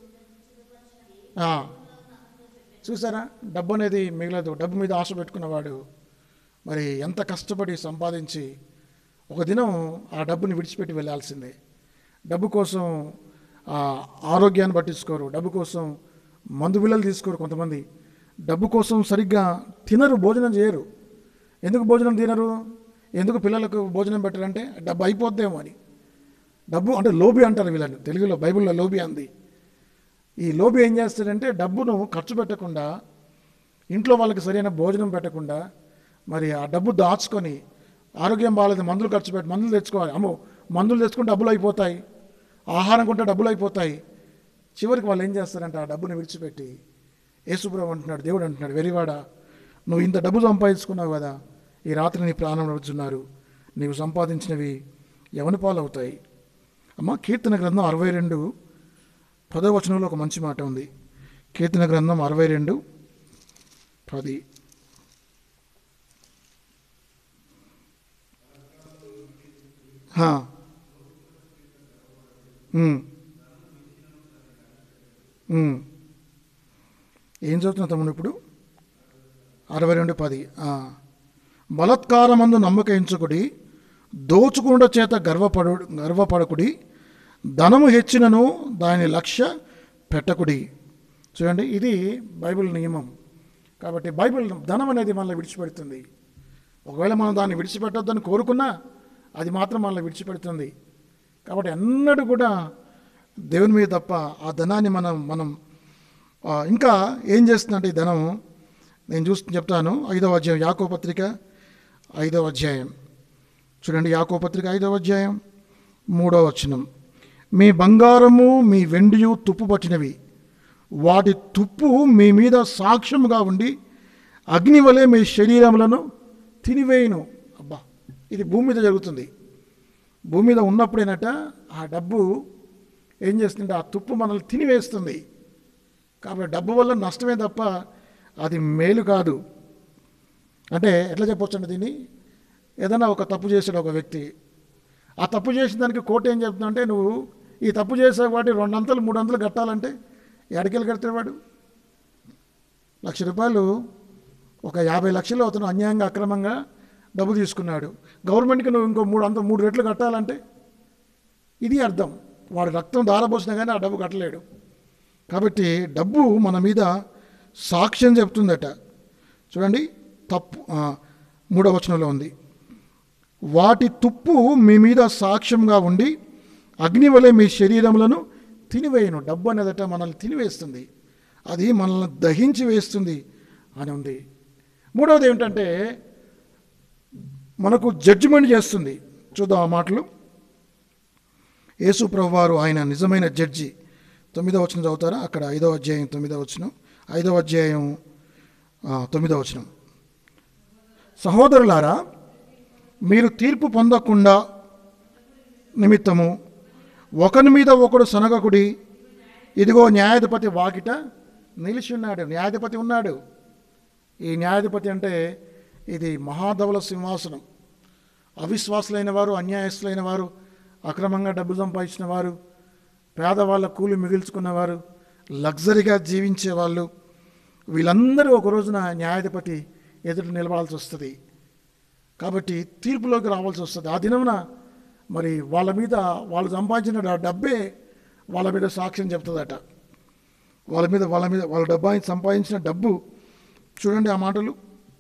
చూసారా, డబ్బు అనేది మిగలదు. డబ్బు మీద ఆశ పెట్టుకున్నవాడు మరి ఎంత కష్టపడి సంపాదించి ఒక దినం ఆ డబ్బుని విడిచిపెట్టి వెళ్ళాల్సిందే. డబ్బు కోసం ఆరోగ్యాన్ని పట్టించుకోరు, డబ్బు కోసం మందు బిళ్ళలు తీసుకోరు. కొంతమంది డబ్బు కోసం సరిగ్గా తినరు, భోజనం చేయరు. ఎందుకు భోజనం తినరు, ఎందుకు పిల్లలకు భోజనం పెట్టారంటే డబ్బు అయిపోద్దేమో అని. డబ్బు అంటే లోబి అంటారు వీళ్ళని, తెలుగులో బైబిల్లో లోబి అంది. ఈ లోబి ఏం చేస్తాడంటే డబ్బును ఖర్చు పెట్టకుండా, ఇంట్లో వాళ్ళకి సరైన భోజనం పెట్టకుండా మరి ఆ డబ్బు దాచుకొని, ఆరోగ్యం బాగాలేదు మందులు ఖర్చు పెట్టి మందులు తెచ్చుకోవాలి, అమ్మో మందులు తెచ్చుకుంటే డబ్బులు అయిపోతాయి, ఆహారం కొంటే డబ్బులు అయిపోతాయి. చివరికి వాళ్ళు ఏం చేస్తారంటే ఆ డబ్బుని విడిచిపెట్టి, యేసుప్రభువు అంటున్నాడు, దేవుడు అంటున్నాడు, వెరివాడా, నువ్వు ఇంత డబ్బు సంపాదించుకున్నావు కదా, ఈ రాత్రి నీ ప్రాణం నడుచున్నారు, నీవు సంపాదించినవి ఎవని పాలవుతాయి. అమ్మ, కీర్తన గ్రంథం 62:10 వచనంలో ఒక మంచి మాట ఉంది. కీర్తన గ్రంథం 62:10. ఏం చదువుతున్నా తమ్ముడు ఇప్పుడు? 62:10. బలత్కారమందు నమ్మకించుకుడి, దోచుకునుట చేత గర్వపడకుడి, ధనము హెచ్చినను దాని లక్ష్య పెట్టకుడి. చూడండి, ఇది బైబిల్ నియమం. కాబట్టి బైబిల్ ధనం అనేది మనల్ని విడిచిపెడుతుంది. ఒకవేళ మనం దాన్ని విడిచిపెట్టొద్దని కోరుకున్నా అది మాత్రం మనల్ని విడిచిపెడుతుంది. కాబట్టి ఎన్నడూ కూడా దేవుని మీద తప్ప ఆ ధనాన్ని మనం ఇంకా ఏం చేస్తుందంటే ఈ ధనం నేను చెప్తాను. 5వ అధ్యాయం యాకోబు పత్రిక 5వ అధ్యాయం చూడండి. యాకోబు పత్రిక 5వ అధ్యాయం 3వ వచనం. మీ బంగారము మీ వెండియు తుప్పు పట్టినవి, వాటి తుప్పు మీ మీద సాక్ష్యముగా ఉండి అగ్ని వలె మీ శరీరములను తినివేయును. అబ్బా, ఇది భూమి మీద జరుగుతుంది. భూమి మీద ఉన్నప్పుడేనట ఆ డబ్బు ఏం చేస్తుందంటే ఆ తుప్పు మనల్ని తినివేస్తుంది. కాబట్టి డబ్బు వల్ల నష్టమే తప్ప అది మేలు కాదు. అంటే ఎట్లా చెప్పొచ్చు అంటే దీన్ని, ఏదైనా ఒక తప్పు చేసాడు ఒక వ్యక్తి, ఆ తప్పు చేసిన దానికి కోర్టు ఏం చెప్తుందంటే నువ్వు ఈ తప్పు చేసావు వాటి 200 300 కట్టాలంటే ఎడకెళ్ళి కడతాడు వాడు? ₹1,00,000 ఒక 50 లక్షలు అతను అన్యాయంగా అక్రమంగా డబ్బు తీసుకున్నాడు. గవర్నమెంట్కి నువ్వు ఇంకో 3 రెట్లు కట్టాలంటే ఇది అర్థం, వాడు రక్తం దారబోసినా కానీ ఆ డబ్బు కట్టలేడు. కాబట్టి డబ్బు మన మీద సాక్ష్యం చెప్తుందట. చూడండి, తప్పు 3వ వచనంలో ఉంది, వాటి తుప్పు మీ మీద సాక్ష్యంగా ఉండి అగ్ని వలె మీ శరీరములను తినివేయను. డబ్బు అనేదట మనల్ని తినివేస్తుంది, అది మనల్ని దహించి వేస్తుంది అని ఉంది. మూడవది ఏమిటంటే మనకు జడ్జిమెంట్ చేస్తుంది. చూద్దాం ఆ మాటలు. యేసు ప్రభువారు ఆయన నిజమైన జడ్జి. 9వ వచనం చదువుతారా? అక్కడ 5వ అధ్యాయం 9వ వచనం, 5వ అధ్యాయం 9వ వచనం. సహోదరులారా, మీరు తీర్పు పొందకుండా నిమిత్తము ఒకరి మీద ఒకడు సనగకుడి. ఇదిగో న్యాయాధిపతి వాకిట నిలిచి ఉన్నాడు. న్యాయాధిపతి ఉన్నాడు. ఈ న్యాయాధిపతి అంటే ఇది మహాధవల సింహాసనం. అవిశ్వాసులైన వారు, అన్యాయస్తులైన వారు, అక్రమంగా డబ్బు సంపాదించిన వారు, పేదవాళ్ళ కూలి మిగిల్చుకున్నవారు, లగ్జరీగా జీవించేవాళ్ళు, వీళ్ళందరూ ఒక రోజున న్యాయాధిపతి ఎదుట నిలబడాల్సి వస్తుంది. కాబట్టి తీర్పులోకి రావాల్సి వస్తుంది. ఆ దినమున మరి వాళ్ళ మీద వాళ్ళు సంపాదించిన డబ్బే వాళ్ళ మీద సాక్ష్యం చెప్తుందట. వాళ్ళ డబ్బా సంపాదించిన డబ్బు. చూడండి ఆ మాటలు.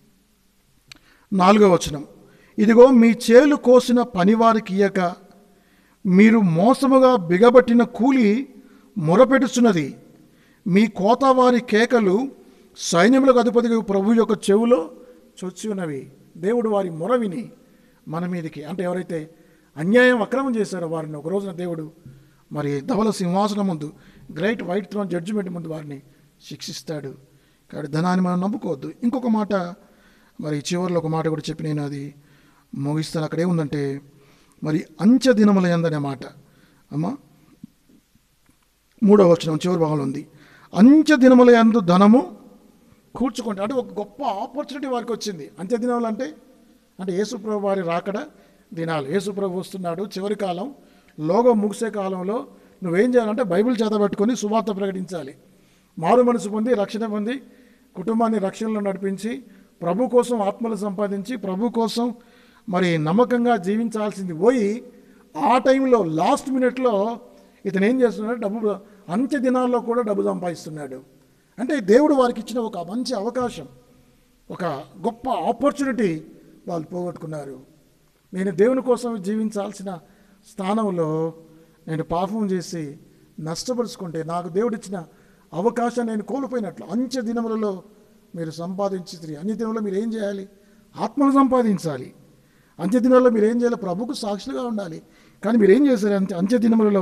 4వ వచనం, ఇదిగో మీ చేలు కోసిన పనివారికి ఇయ్యక మీరు మోసముగా బిగబట్టిన కూలి మొరపెట్టుచున్నది. మీ కోతవారి కేకలు సైన్యములకు అధిపతి ప్రభు యొక్క చెవులో చొచ్చి ఉన్నవి. దేవుడు వారి మొర విని మన మీదకి, అంటే ఎవరైతే అన్యాయం అక్రమం చేశారో వారిని ఒక రోజున దేవుడు మరి ధవల సింహాసనం ముందు, గ్రేట్ వైట్ థ్రోన్ జడ్జిమెంట్ ముందు వారిని శిక్షిస్తాడు. కాబట్టి ధనాన్ని మనం నమ్ముకోవద్దు. ఇంకొక మాట, మరి చివరిలో ఒక మాట కూడా చెప్పి నేను అది ముగిస్తాను. అక్కడ ఏముందంటే మరి అంచె దినముల యందనే మాట. అమ్మా 3వ వచనం చివరి భాగంలో ఉంది, అంచె దినముల యందు ధనము కూర్చుకుంటే. అంటే ఒక గొప్ప ఆపర్చునిటీ వారికి వచ్చింది. అంచె దినాలు అంటే యేసుప్రభు వారి రాకడ దినాలు. యేసుప్రభు వస్తున్నాడు, చివరి కాలం, లోగం ముగిసే కాలంలో నువ్వేం చేయాలంటే బైబిల్ చేతబట్టుకొని సువార్త ప్రకటించాలి. మారు మనసు పొంది, రక్షణ పొంది, కుటుంబాన్ని రక్షణలో నడిపించి, ప్రభు కోసం ఆత్మలు సంపాదించి, ప్రభు కోసం మరి నమ్మకంగా జీవించాల్సింది పోయి, ఆ టైంలో లాస్ట్ మినిట్లో ఇతను ఏం చేస్తున్నాడు, డబ్బు అంత్య దినాల్లో కూడా డబ్బు సంపాదిస్తున్నాడు. అంటే దేవుడు వారికి ఇచ్చిన ఒక మంచి అవకాశం, ఒక గొప్ప ఆపర్చునిటీ వాళ్ళు పోగొట్టుకున్నారు. నేను దేవుని కోసం జీవించాల్సిన స్థానంలో నేను పాపం చేసి నష్టపరుచుకుంటే నాకు దేవుడిచ్చిన అవకాశాన్ని నేను కోల్పోయినట్లు. అంచె దినములలో మీరు సంపాదించి, అన్ని దినంలో మీరు ఏం చేయాలి? ఆత్మను సంపాదించాలి. అంచె దినాల్లో మీరు ఏం చేయాలి? ప్రభుకు సాక్షులుగా ఉండాలి. కానీ మీరు ఏం చేశారు? అంచె దినములలో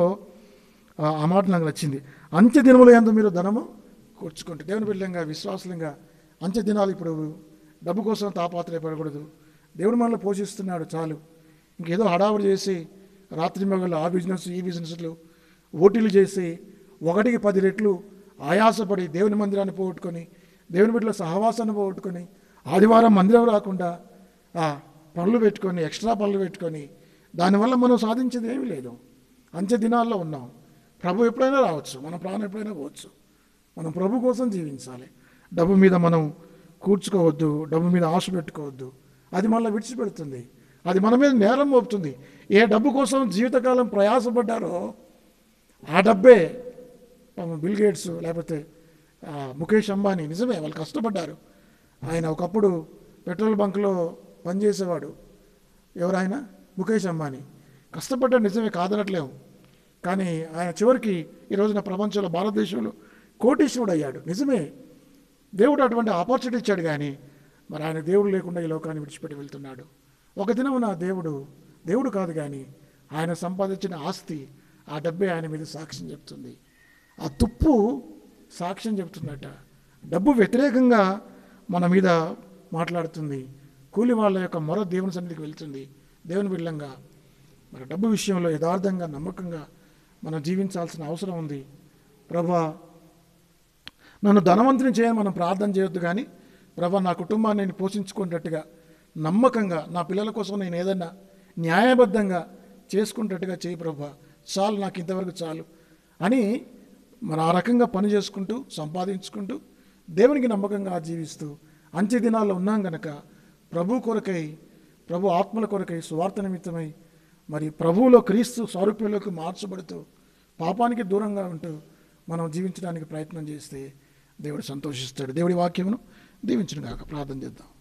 ఆ మాట నాకు నచ్చింది. అంచె దినముల యందు మీరు ధనము కూర్చుకుంటే. దేవుని బిడ్డలంగా, విశ్వాసులంగా అంచె దినాలు ఇప్పుడు డబ్బు కోసం తాపాత్రయపడకూడదు. దేవుడు మనల్ని పోషిస్తున్నాడు చాలు. ఇంకేదో హడావుడి చేసి రాత్రి మగళ్ళు ఆ బిజినెస్ ఈ బిజినెస్లు ఓటీలు చేసి 1కి 10 రెట్లు ఆయాసపడి దేవుని మందిరాన్ని పోగొట్టుకొని, దేవుని బిడ్డల సహవాసాన్ని పోగొట్టుకొని, ఆదివారం మందిరం రాకుండా పనులు పెట్టుకొని, ఎక్స్ట్రా పనులు పెట్టుకొని, దానివల్ల మనం సాధించేది ఏమీ లేదు. అంచె దినాల్లో ఉన్నాం. ప్రభు ఎప్పుడైనా రావచ్చు, మన ప్రాణం ఎప్పుడైనా పోవచ్చు. మనం ప్రభు కోసం జీవించాలి. డబ్బు మీద మనం కూర్చుకోవద్దు, డబ్బు మీద ఆశ పెట్టుకోవద్దు. అది మనల్ని విడిచిపెడుతుంది, అది మన మీద నేరం మోపుతుంది. ఏ డబ్బు కోసం జీవితకాలం ప్రయాసపడ్డారో ఆ డబ్బే బిల్ గేట్స్ లేకపోతే ముఖేష్ అంబానీ, నిజమే వాళ్ళు కష్టపడ్డారు. ఆయన ఒకప్పుడు పెట్రోల్ బంక్లో పనిచేసేవాడు. ఎవరైనా? ముఖేష్ అంబానీ కష్టపడ్డాడు, నిజమే, కాదనట్లేము. కానీ ఆయన చివరికి ఈ రోజున ప్రపంచంలో, భారతదేశంలో కోటీశ్వరుడు అయ్యాడు. నిజమే, దేవుడు అటువంటి ఆపర్చునిటీ ఇచ్చాడు. కానీ మరి ఆయన దేవుడు లేకుండా ఈ లోకాన్ని విడిచిపెట్టి వెళ్తున్నాడు. ఒక దినమున దేవుడు కాదు కానీ ఆయన సంపాదించిన ఆస్తి, ఆ డబ్బే ఆయన మీద సాక్ష్యం చెప్తుంది. ఆ తుప్పు సాక్ష్యం చెప్తుందట. డబ్బు వ్యతిరేకంగా మన మీద మాట్లాడుతుంది. కూలి వాళ్ళ యొక్క మొర దేవుని సన్నిధికి వెళ్తుంది. దేవుని బిడ్డలంగా మరి డబ్బు విషయంలో యథార్థంగా, నమ్మకంగా మనం జీవించాల్సిన అవసరం ఉంది. ప్రభా, నన్ను ధనవంతుని చేయని మనం ప్రార్థన చేయొద్దు, కానీ ప్రభా నా కుటుంబాన్ని నేను పోషించుకునేటట్టుగా, నమ్మకంగా నా పిల్లల కోసం నేను ఏదన్నా న్యాయబద్ధంగా చేసుకునేటట్టుగా చేయి ప్రభా, చాలు, నాకు ఇంతవరకు చాలు అని మరి ఆ రకంగా పని చేసుకుంటూ సంపాదించుకుంటూ దేవునికి నమ్మకంగా జీవిస్తూ అంత్య దినాల్లో ఉన్నాం గనక ప్రభు కొరకై, ప్రభు ఆత్మల కొరకై, సువార్త నిమిత్తమై మరి ప్రభువులో క్రీస్తు స్వరూపంలోకి మార్చబడుతూ పాపానికి దూరంగా ఉంటూ మనం జీవించడానికి ప్రయత్నం చేస్తే దేవుడు సంతోషిస్తాడు. దేవుడి వాక్యమును దీవించును గాక. ప్రార్థన చేద్దాం.